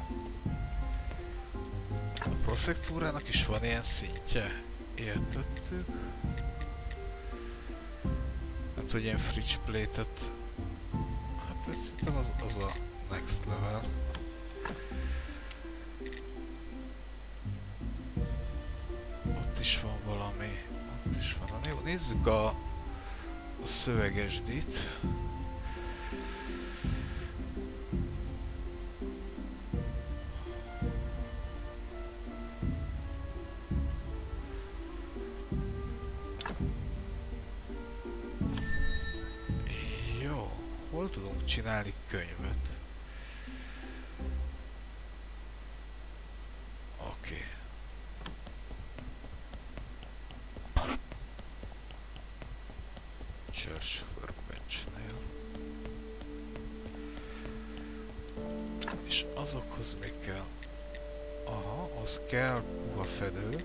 A proszektúrának is van ilyen szintje? Értettük? Nem tudom, ilyen fridge plate-et. Hát ez szerintem az a next level. Ott is van valami. Ott is van valami. Jó, nézzük a szövegesdit. Hol tudunk csinálni könyvet? Oké. Church Workbench-nél. És azokhoz még kell... Aha, az kell puha fedő.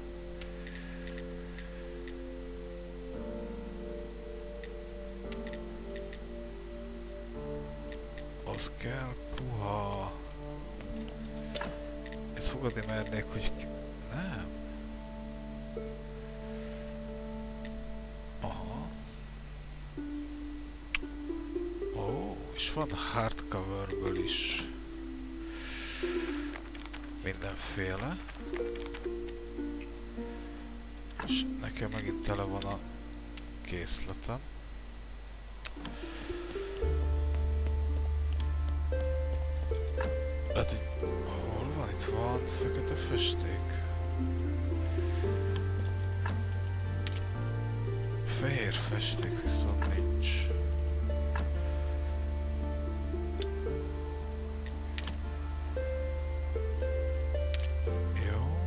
Az kell puha... Ezt fogadni mernék, hogy... Nem. És van hardcoverből is mindenféle. És nekem megint tele van a készletem. Lehet, hogy hol van? Itt van fekete festék. Fehér festék viszont nincs. Jó.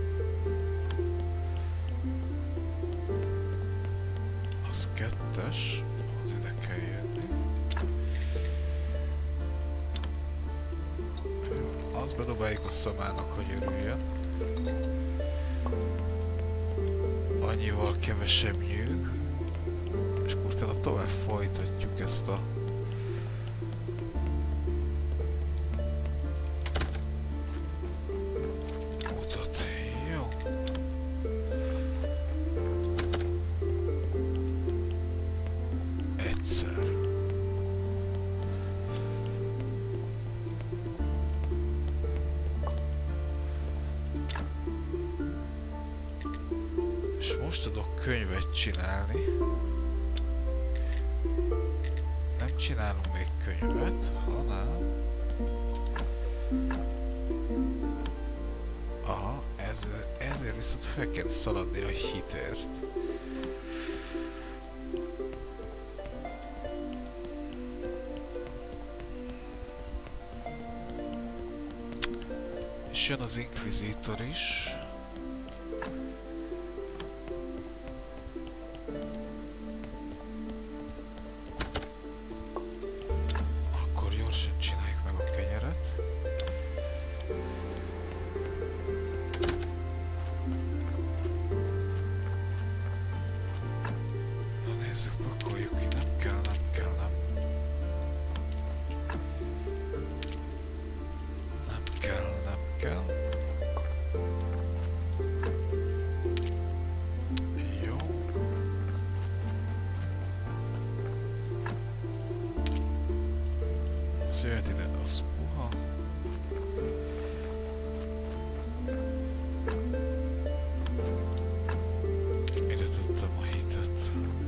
Az kettes. Az ide kell jönni. Azt bedobáljuk a szamának, hogy örüljön. Annyival kevesebb nyűg. És akkor utána tovább folytatjuk ezt a utat. Jó. Egyszer. És most tudok könyvet csinálni. Nem csinálunk még könyvet, hanem... Aha, ezért viszont fel kell szaladni a hitért. És jön az Inquisitor is. Jöhet ide, az puha. Ide tettem a hitet.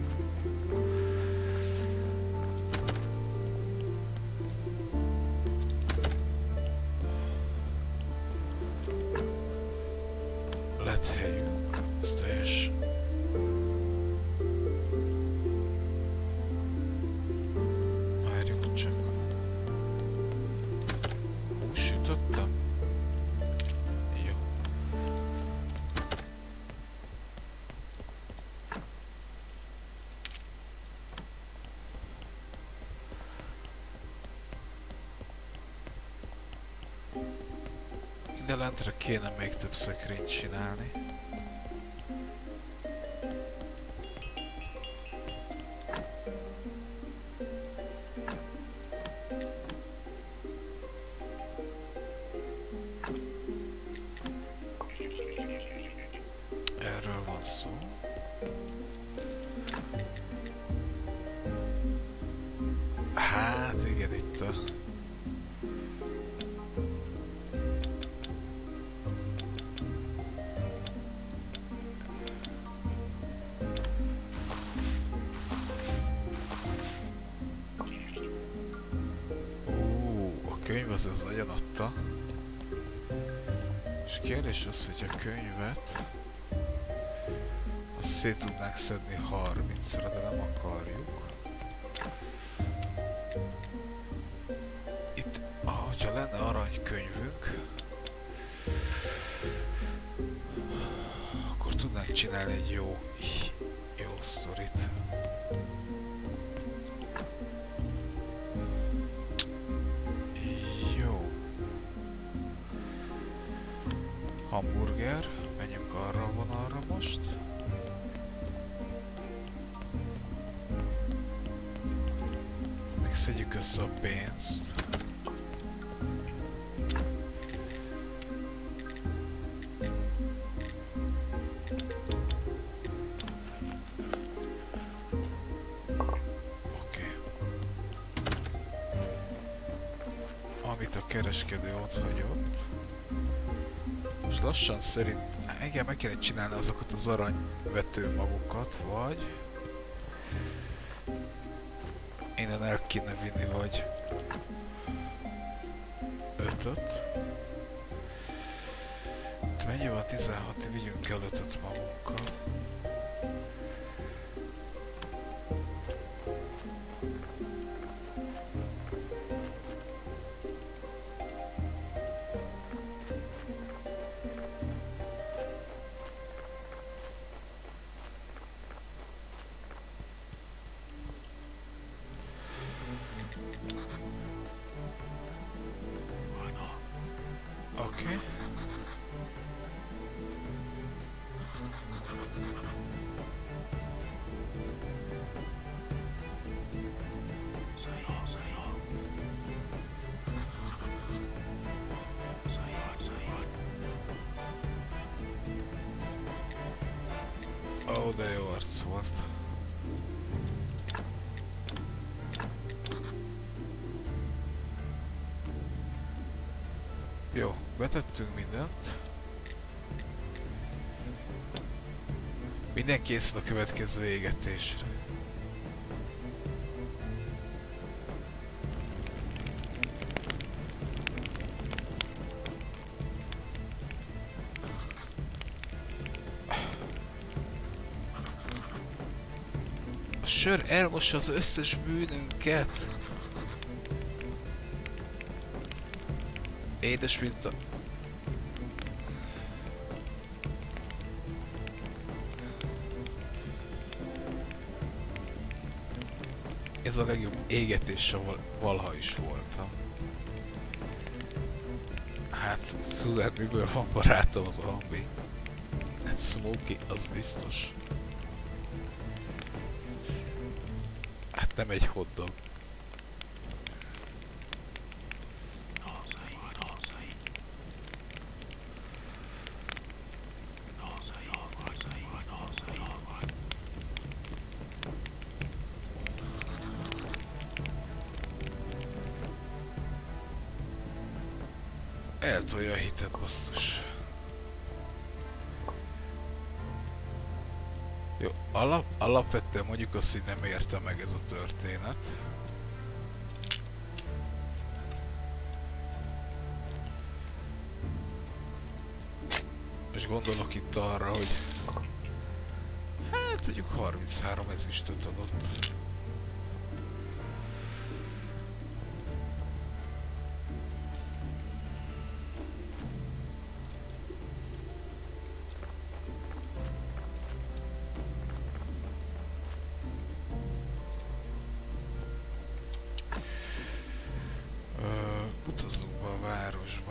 Lett helyünk, ez teljes. Várjuk csak. Sütöttem? Jó. Ide lentre kéne még több szekrényt csinálni. Erről van szó. Hát igen, itt a... A könyv az nagyon adta. És kérdés az, hogy a könyvet azt szét tudnánk szedni 30-ra, de nem akarjuk. Itt, hogyha lenne aranykönyvünk, akkor tudnánk csinálni egy jó sztorit. Jó. Hamburger, menjünk arra a vonalra most. Megszedjük össze a pénzt. Oké. kereskedő ott hagyott. És lassan szerint... Igen, meg kéne csinálni azokat az aranyvető magokat, vagy... Innen el kéne vinni, vagy... 5-öt. Mennyi van? 16, vigyünk el 5-öt magunkkal. Oké. Ó, de jó arc volt. Jó, betettünk mindent. Minden készül a következő égetésre. A sör elmossa az összes bűnünket. Édes mint a... Ez a legjobb égetés, ahol valaha is voltam. Hát, Susan, miből van barátom az Ambi? Hát Smokey, az biztos. Hát nem egy hotdog. Eltolja a hitet, basszus. Jó, alapvetően mondjuk azt, hogy nem érte meg ez a történet. És gondolok itt arra, hogy... Hát mondjuk 33 ezüstöt adott. Utazzunk be a városba.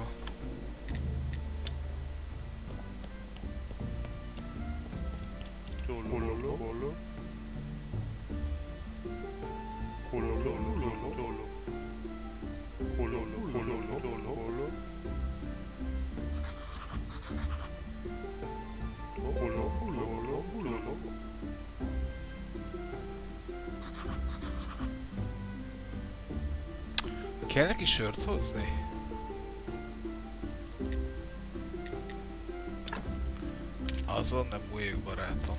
Kell neki sört hozni? Azon nem bújjék, barátom.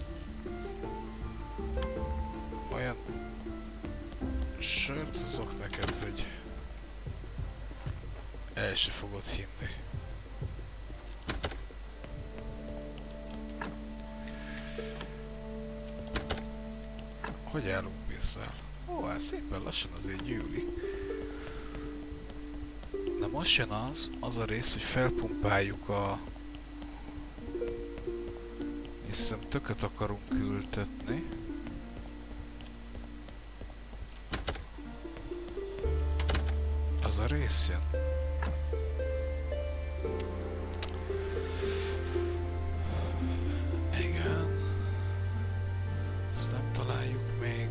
Olyan sört hozok neked, hogy el se fogod hinni. Hogy állunk vissza? Ó, hát szépen lassan azért gyűlik. Na most jön az a rész, hogy felpumpáljuk a... Hiszem tököt akarunk ültetni. Az a rész jön. Igen. Ezt nem találjuk még.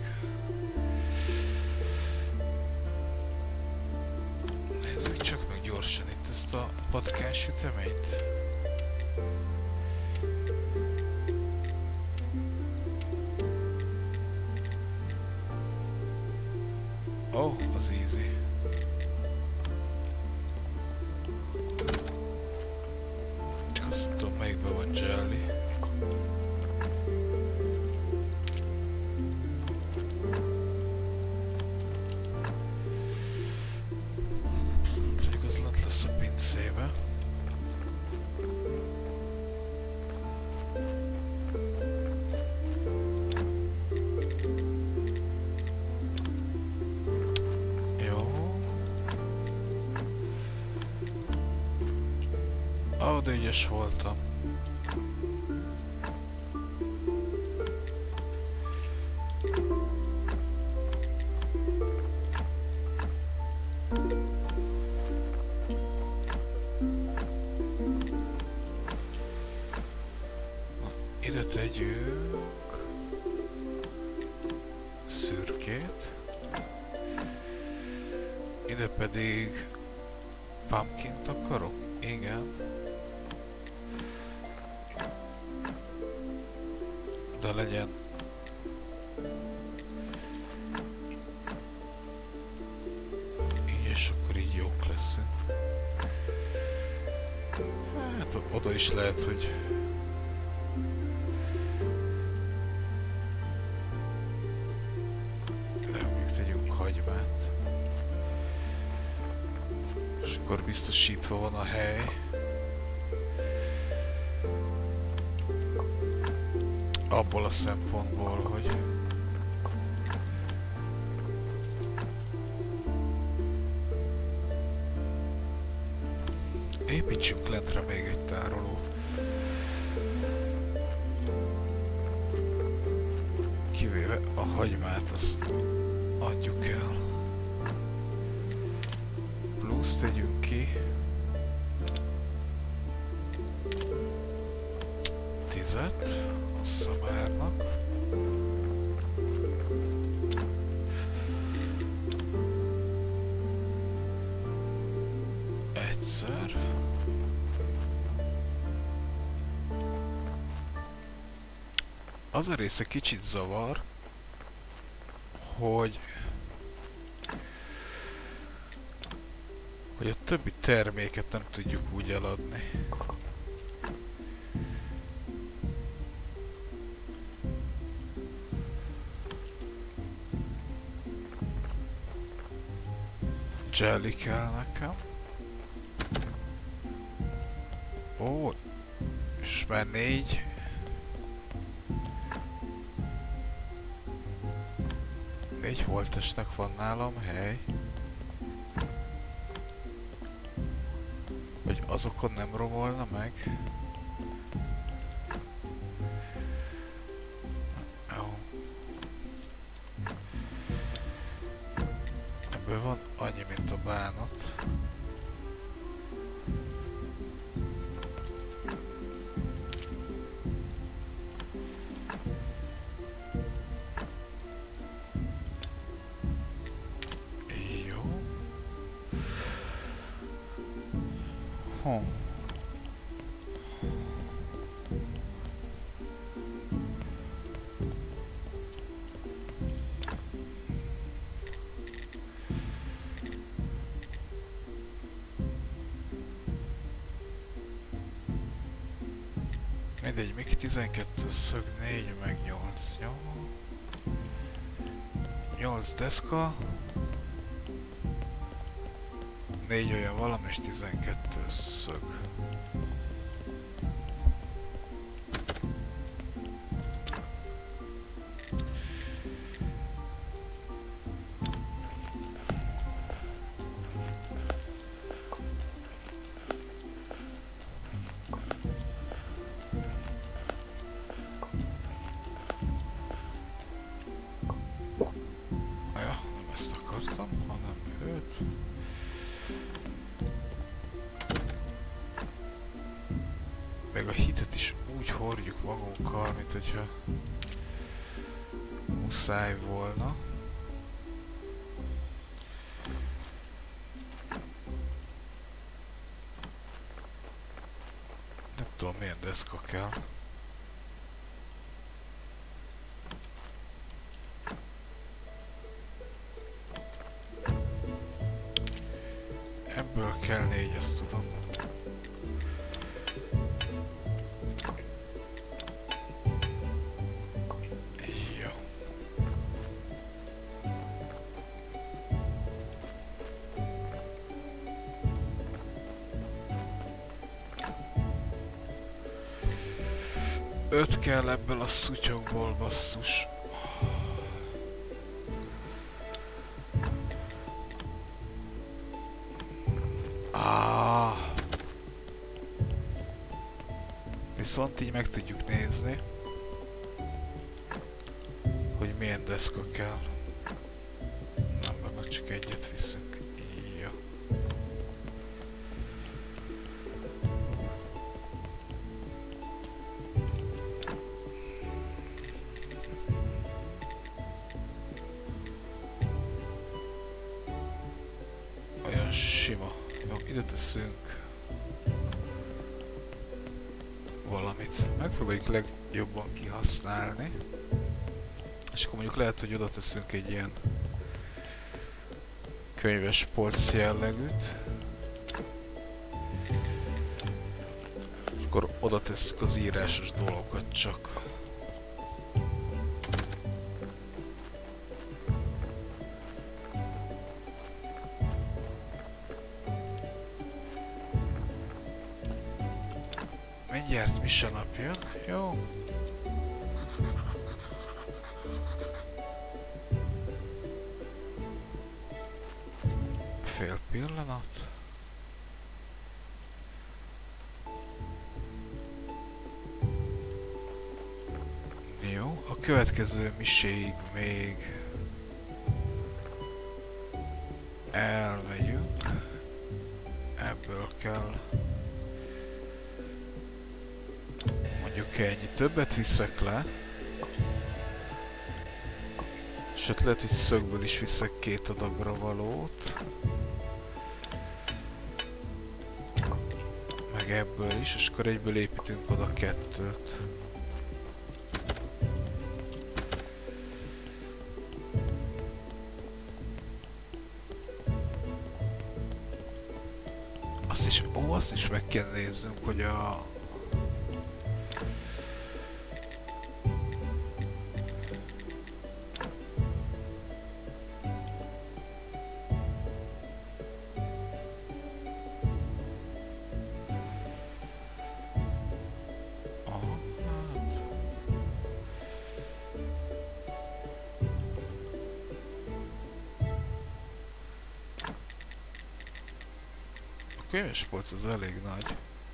Nézzük csak meg gyorsan itt ezt a patkás süteményt. Ó, az easy. de ügyes voltam. Ide tegyünk szürkét, ide pedig pumpkint akarok? Igen. De legyen így, és akkor így jók leszünk. Hát oda is lehet, hogy akkor biztosítva van a hely. Abból a szempontból, hogy építsünk lentre még egy tároló. Kivéve a hagymát, azt adjuk el. Plusz tegyünk ki 10-et a szamárnak. Egyszer. Az a része kicsit zavar, hogy a többi terméket nem tudjuk úgy eladni. Jelly kell nekem. Ó, és már 4. Holtesnek van nálam hely. Hogy azokon nem romolna meg? Jó. Ebből van annyi, mint a bánat. Jó. Mindegy, még 12 szög, 4 meg 8, jó? 8 deszka, 4 olyan valami és 12 szög. Meg a hitet is úgy hordjuk magunkkal, mint hogyha muszáj volna. Nem tudom, milyen deszka kell. Ebből kell 4, ezt tudom. Öt kell ebből a szutyokból, basszus. viszont így meg tudjuk nézni, hogy milyen deszka kell. Nem, meg csak egyet viszünk. Jó. Olyan sima. Jó, ide teszünk valamit. Megpróbáljuk legjobban kihasználni. És akkor mondjuk lehet, hogy oda teszünk egy ilyen könyves polc jellegűt. És akkor oda tesszük az írásos dolgokat csak. Mindjárt mise nap jön, jó? Fél pillanat. Jó, a következő miséig még elmegyünk. Ebből kell mondjuk ennyi. Többet viszek le. Sőt, lehet, hogy szögből is viszek 2 adagra valót. Meg ebből is, és akkor egyből építünk oda 2-t. Azt is meg kell néznünk, hogy a... A könyves polc az elég nagy.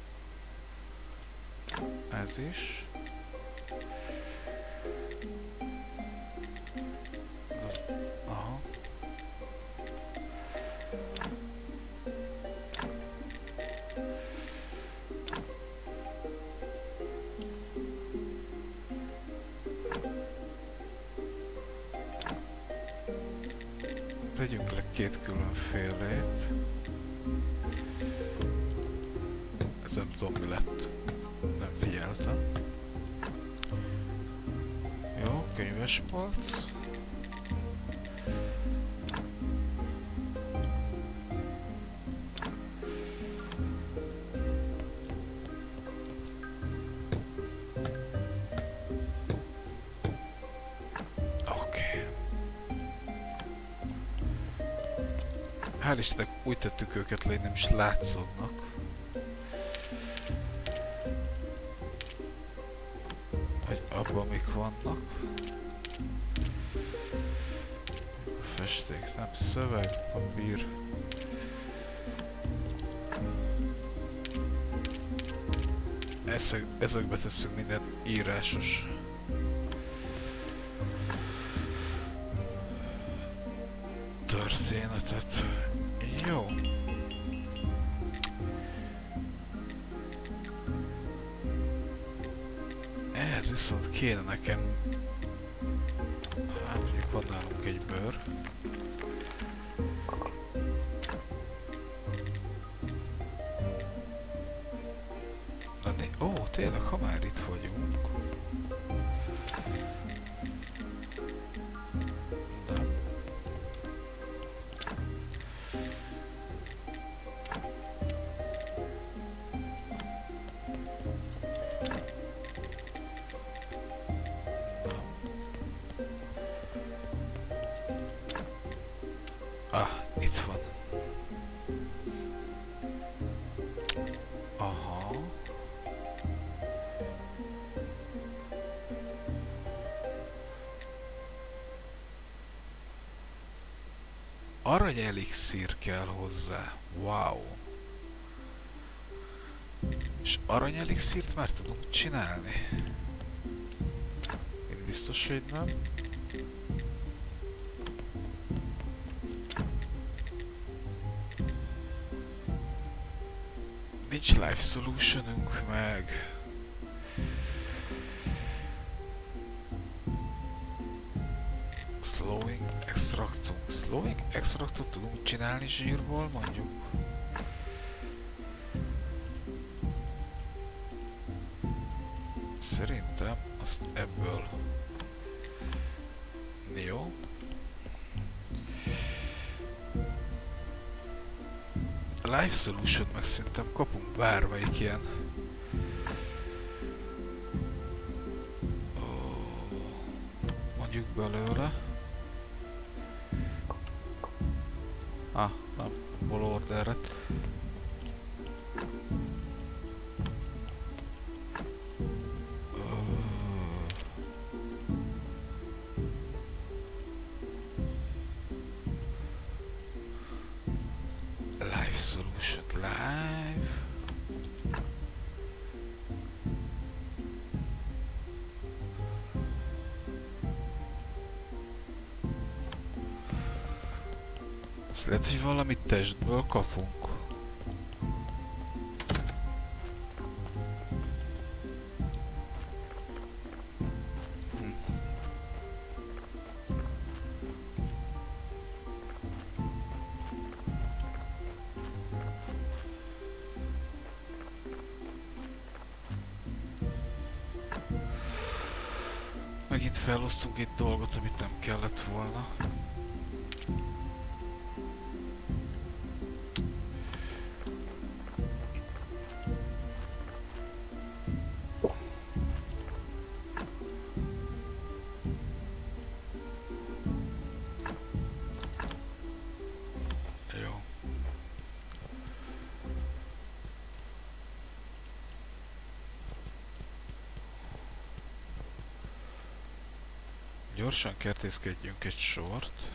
Ez is. Ez... Aha. Tegyünk le 2 különfélét. Ez nem tudom, mi lett. Nem figyeltem. Jó, könyves polc. Oké. Hál' Istennek úgy tettük őket le, hogy nem is látszódnak. Abban mik vannak. A festék, nem szöveg, papír. Ezekbe teszünk minden írásos. Történetet. Jó. Ez viszont kéne nekem... Hát, mondjuk van nálunk egy bőr. Ó, tényleg, ha már itt vagyunk. Nem. Ah, itt van. Aha. Arany elixír kell hozzá. Wow. És aranyelixírt már tudunk csinálni? Én biztos, hogy nem. Nincs life solutionünk meg. Slowing extractunk. Slowing extractot tudunk csinálni zsírból, mondjuk. Szerintem azt ebből. Jó. Life Solution meg szerintem kapunk bármelyik ilyen. Mondjuk belőle. Ah, nem, hol orderet. Life Solution Live. Azt lehet, hogy valamit testből kapunk. Megint felosztunk egy dolgot, amit nem kellett volna. Jó. Gyorsan kertészkedjünk egy sort.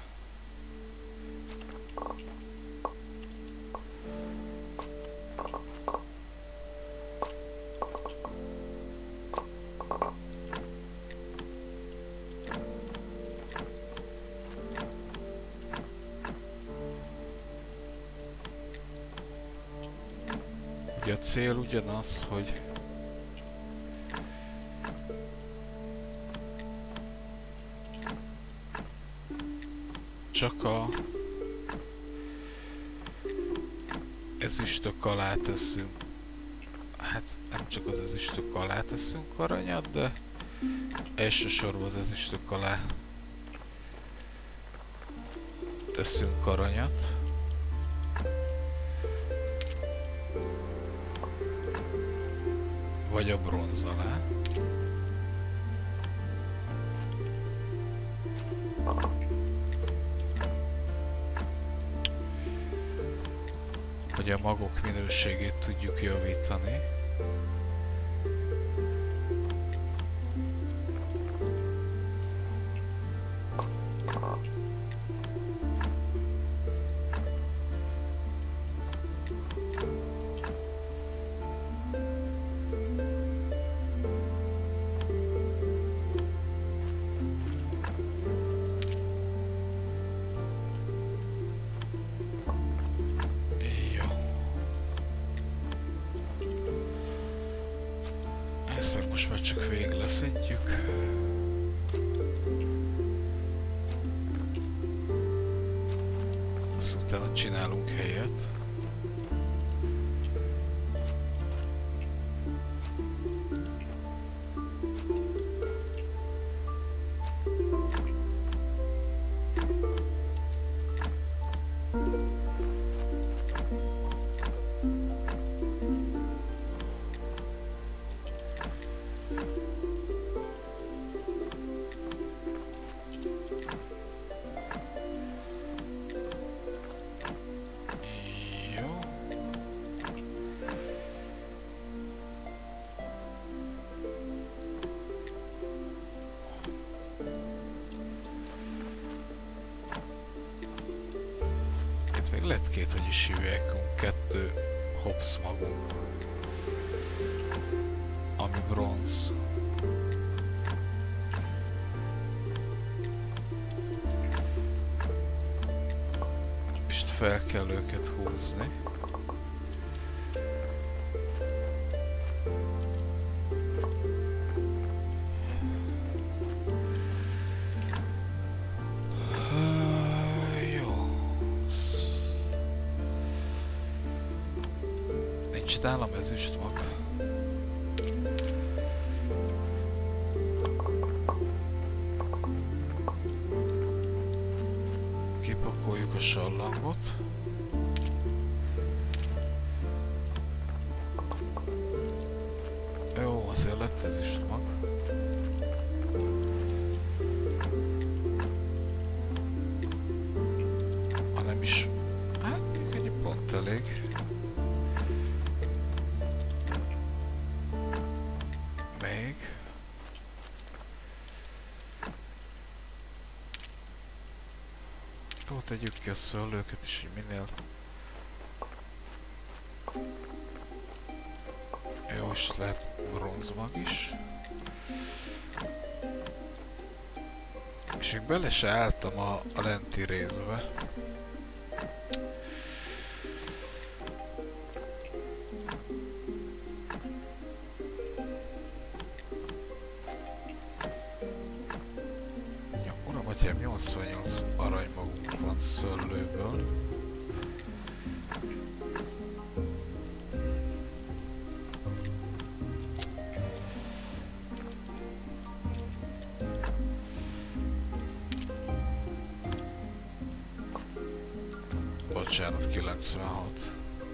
Ugye a cél ugyanaz, hogy csak a ezüstök alá teszünk. Hát nem csak az ezüstök alá teszünk aranyat, de elsősorban az ezüstök alá teszünk aranyat. Vagy a bronz alá. Hogy a magok minőségét tudjuk javítani. Ezt meg most már csak végig leszedjük. Azt utána csinálunk helyet. Lett két, hogy is hívják, kettő hops magunk. bronz. És fel kell őket húzni. Nincs nálam ezüstmag. Kipakoljuk a sallangot. Jó, azért lett ezüstmag. Ha nem is... hát egy pont elég. Még. Jó, tegyük ki a szőlőket is, hogy minél... Jó, és lehet bronzmag is. És még bele se álltam a lenti részbe. Uram, atyám, 88 aranymagunk van szőlőből. Bocsánat, 96.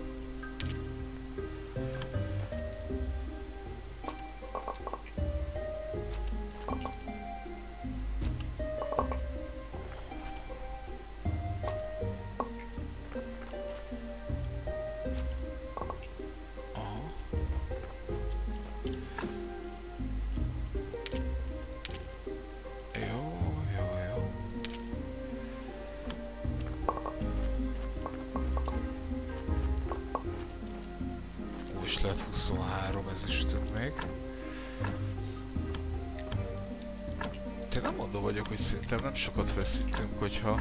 És lehet 23 ezüstünk még. Én nem mondom vagyok, hogy szerintem nem sokat veszítünk, hogyha...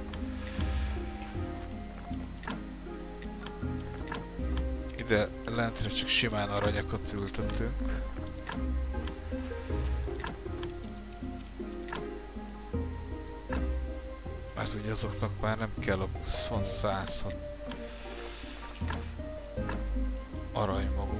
ide lentre csak simán aranyakat ültetünk. Mert ugye azoknak már nem kell, van 106 aranymagunk.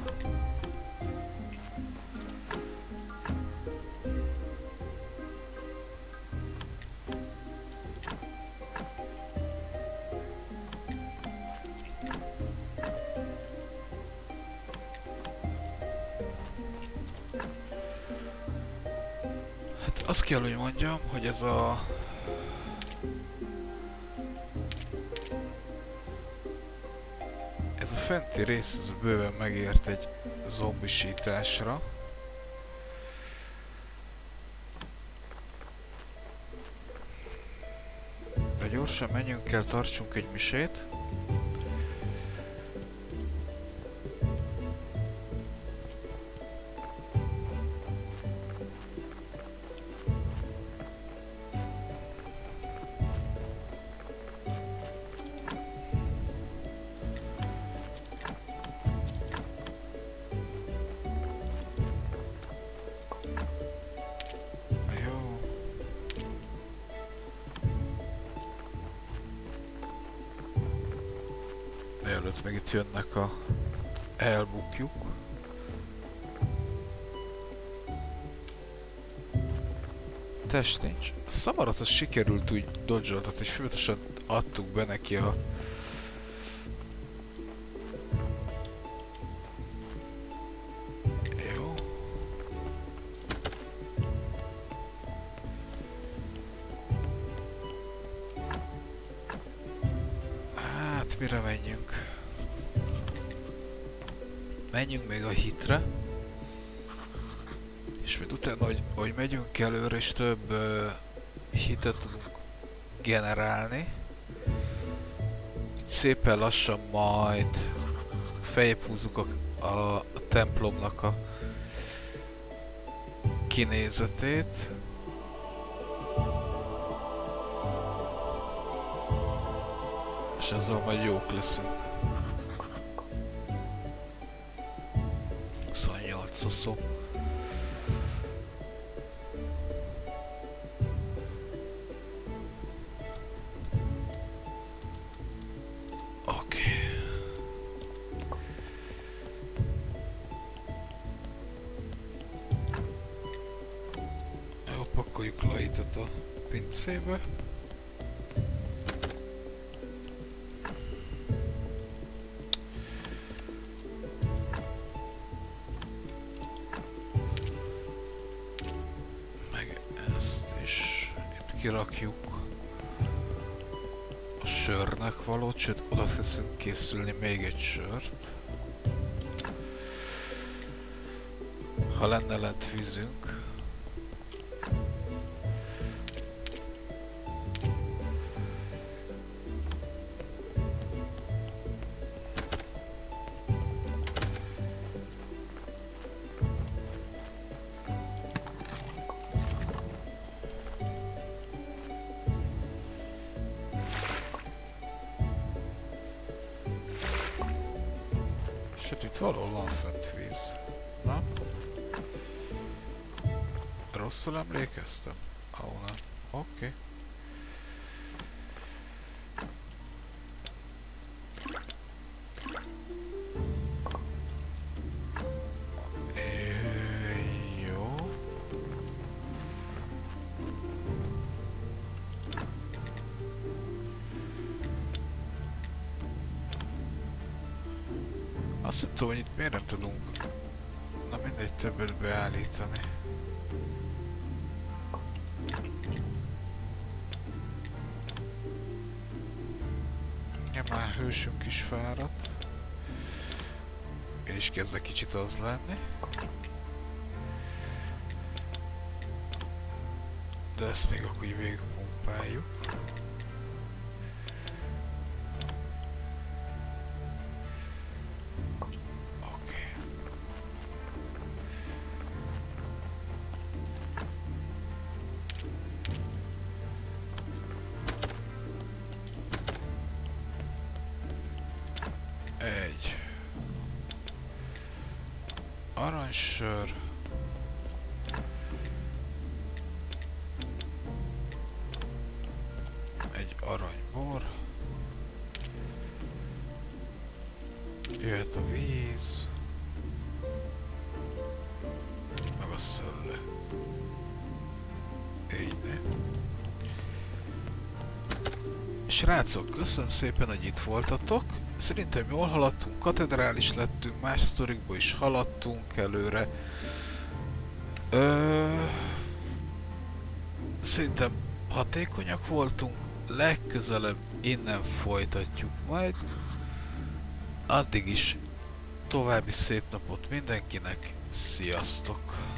Hát azt kell, hogy mondjam, hogy ez a... ez a fenti rész ez bőven megért egy zombisításra. De gyorsan menjünk el, tartsunk egy misét. Előtt meg itt jönnek a... elbukjuk. Test nincs. A szamarat az sikerült úgy dodge-olni, tehát hogy folyamatosan adtuk be neki a... jó. Hát mire menjünk? Menjünk még a hitre. És majd utána, hogy megyünk előre és több hitet tudunk generálni. Így szépen lassan majd feljebb húzzuk a templomnak a kinézetét. És ezzel majd jók leszünk. 28 szó. Pakoljuk Laitet a pincébe. Meg ezt is itt kirakjuk a sörnek valót, sőt oda teszünk készülni még egy sört. Ha lenne lent vízünk. Sőt, itt valahol van fent víz. Na? Rosszul emlékeztem? Ó, nem. Oké. Jó. Azt nem tudom, hogy itt miért nem tudunk. Na mindegy, többet beállítani. Ja, már hősünk is fáradt. Én is kezdek kicsit az lenni. De ezt még akkor így végigpumpáljuk. Egy aranysör, egy aranybor, jöhet a víz, meg a szőlő. Így ne. Srácok, köszönöm szépen, hogy itt voltatok. Szerintem jól haladtunk, katedrális lettünk, más sztorikból is haladtunk előre. Szerintem hatékonyak voltunk, legközelebb innen folytatjuk majd. Addig is további szép napot mindenkinek, sziasztok!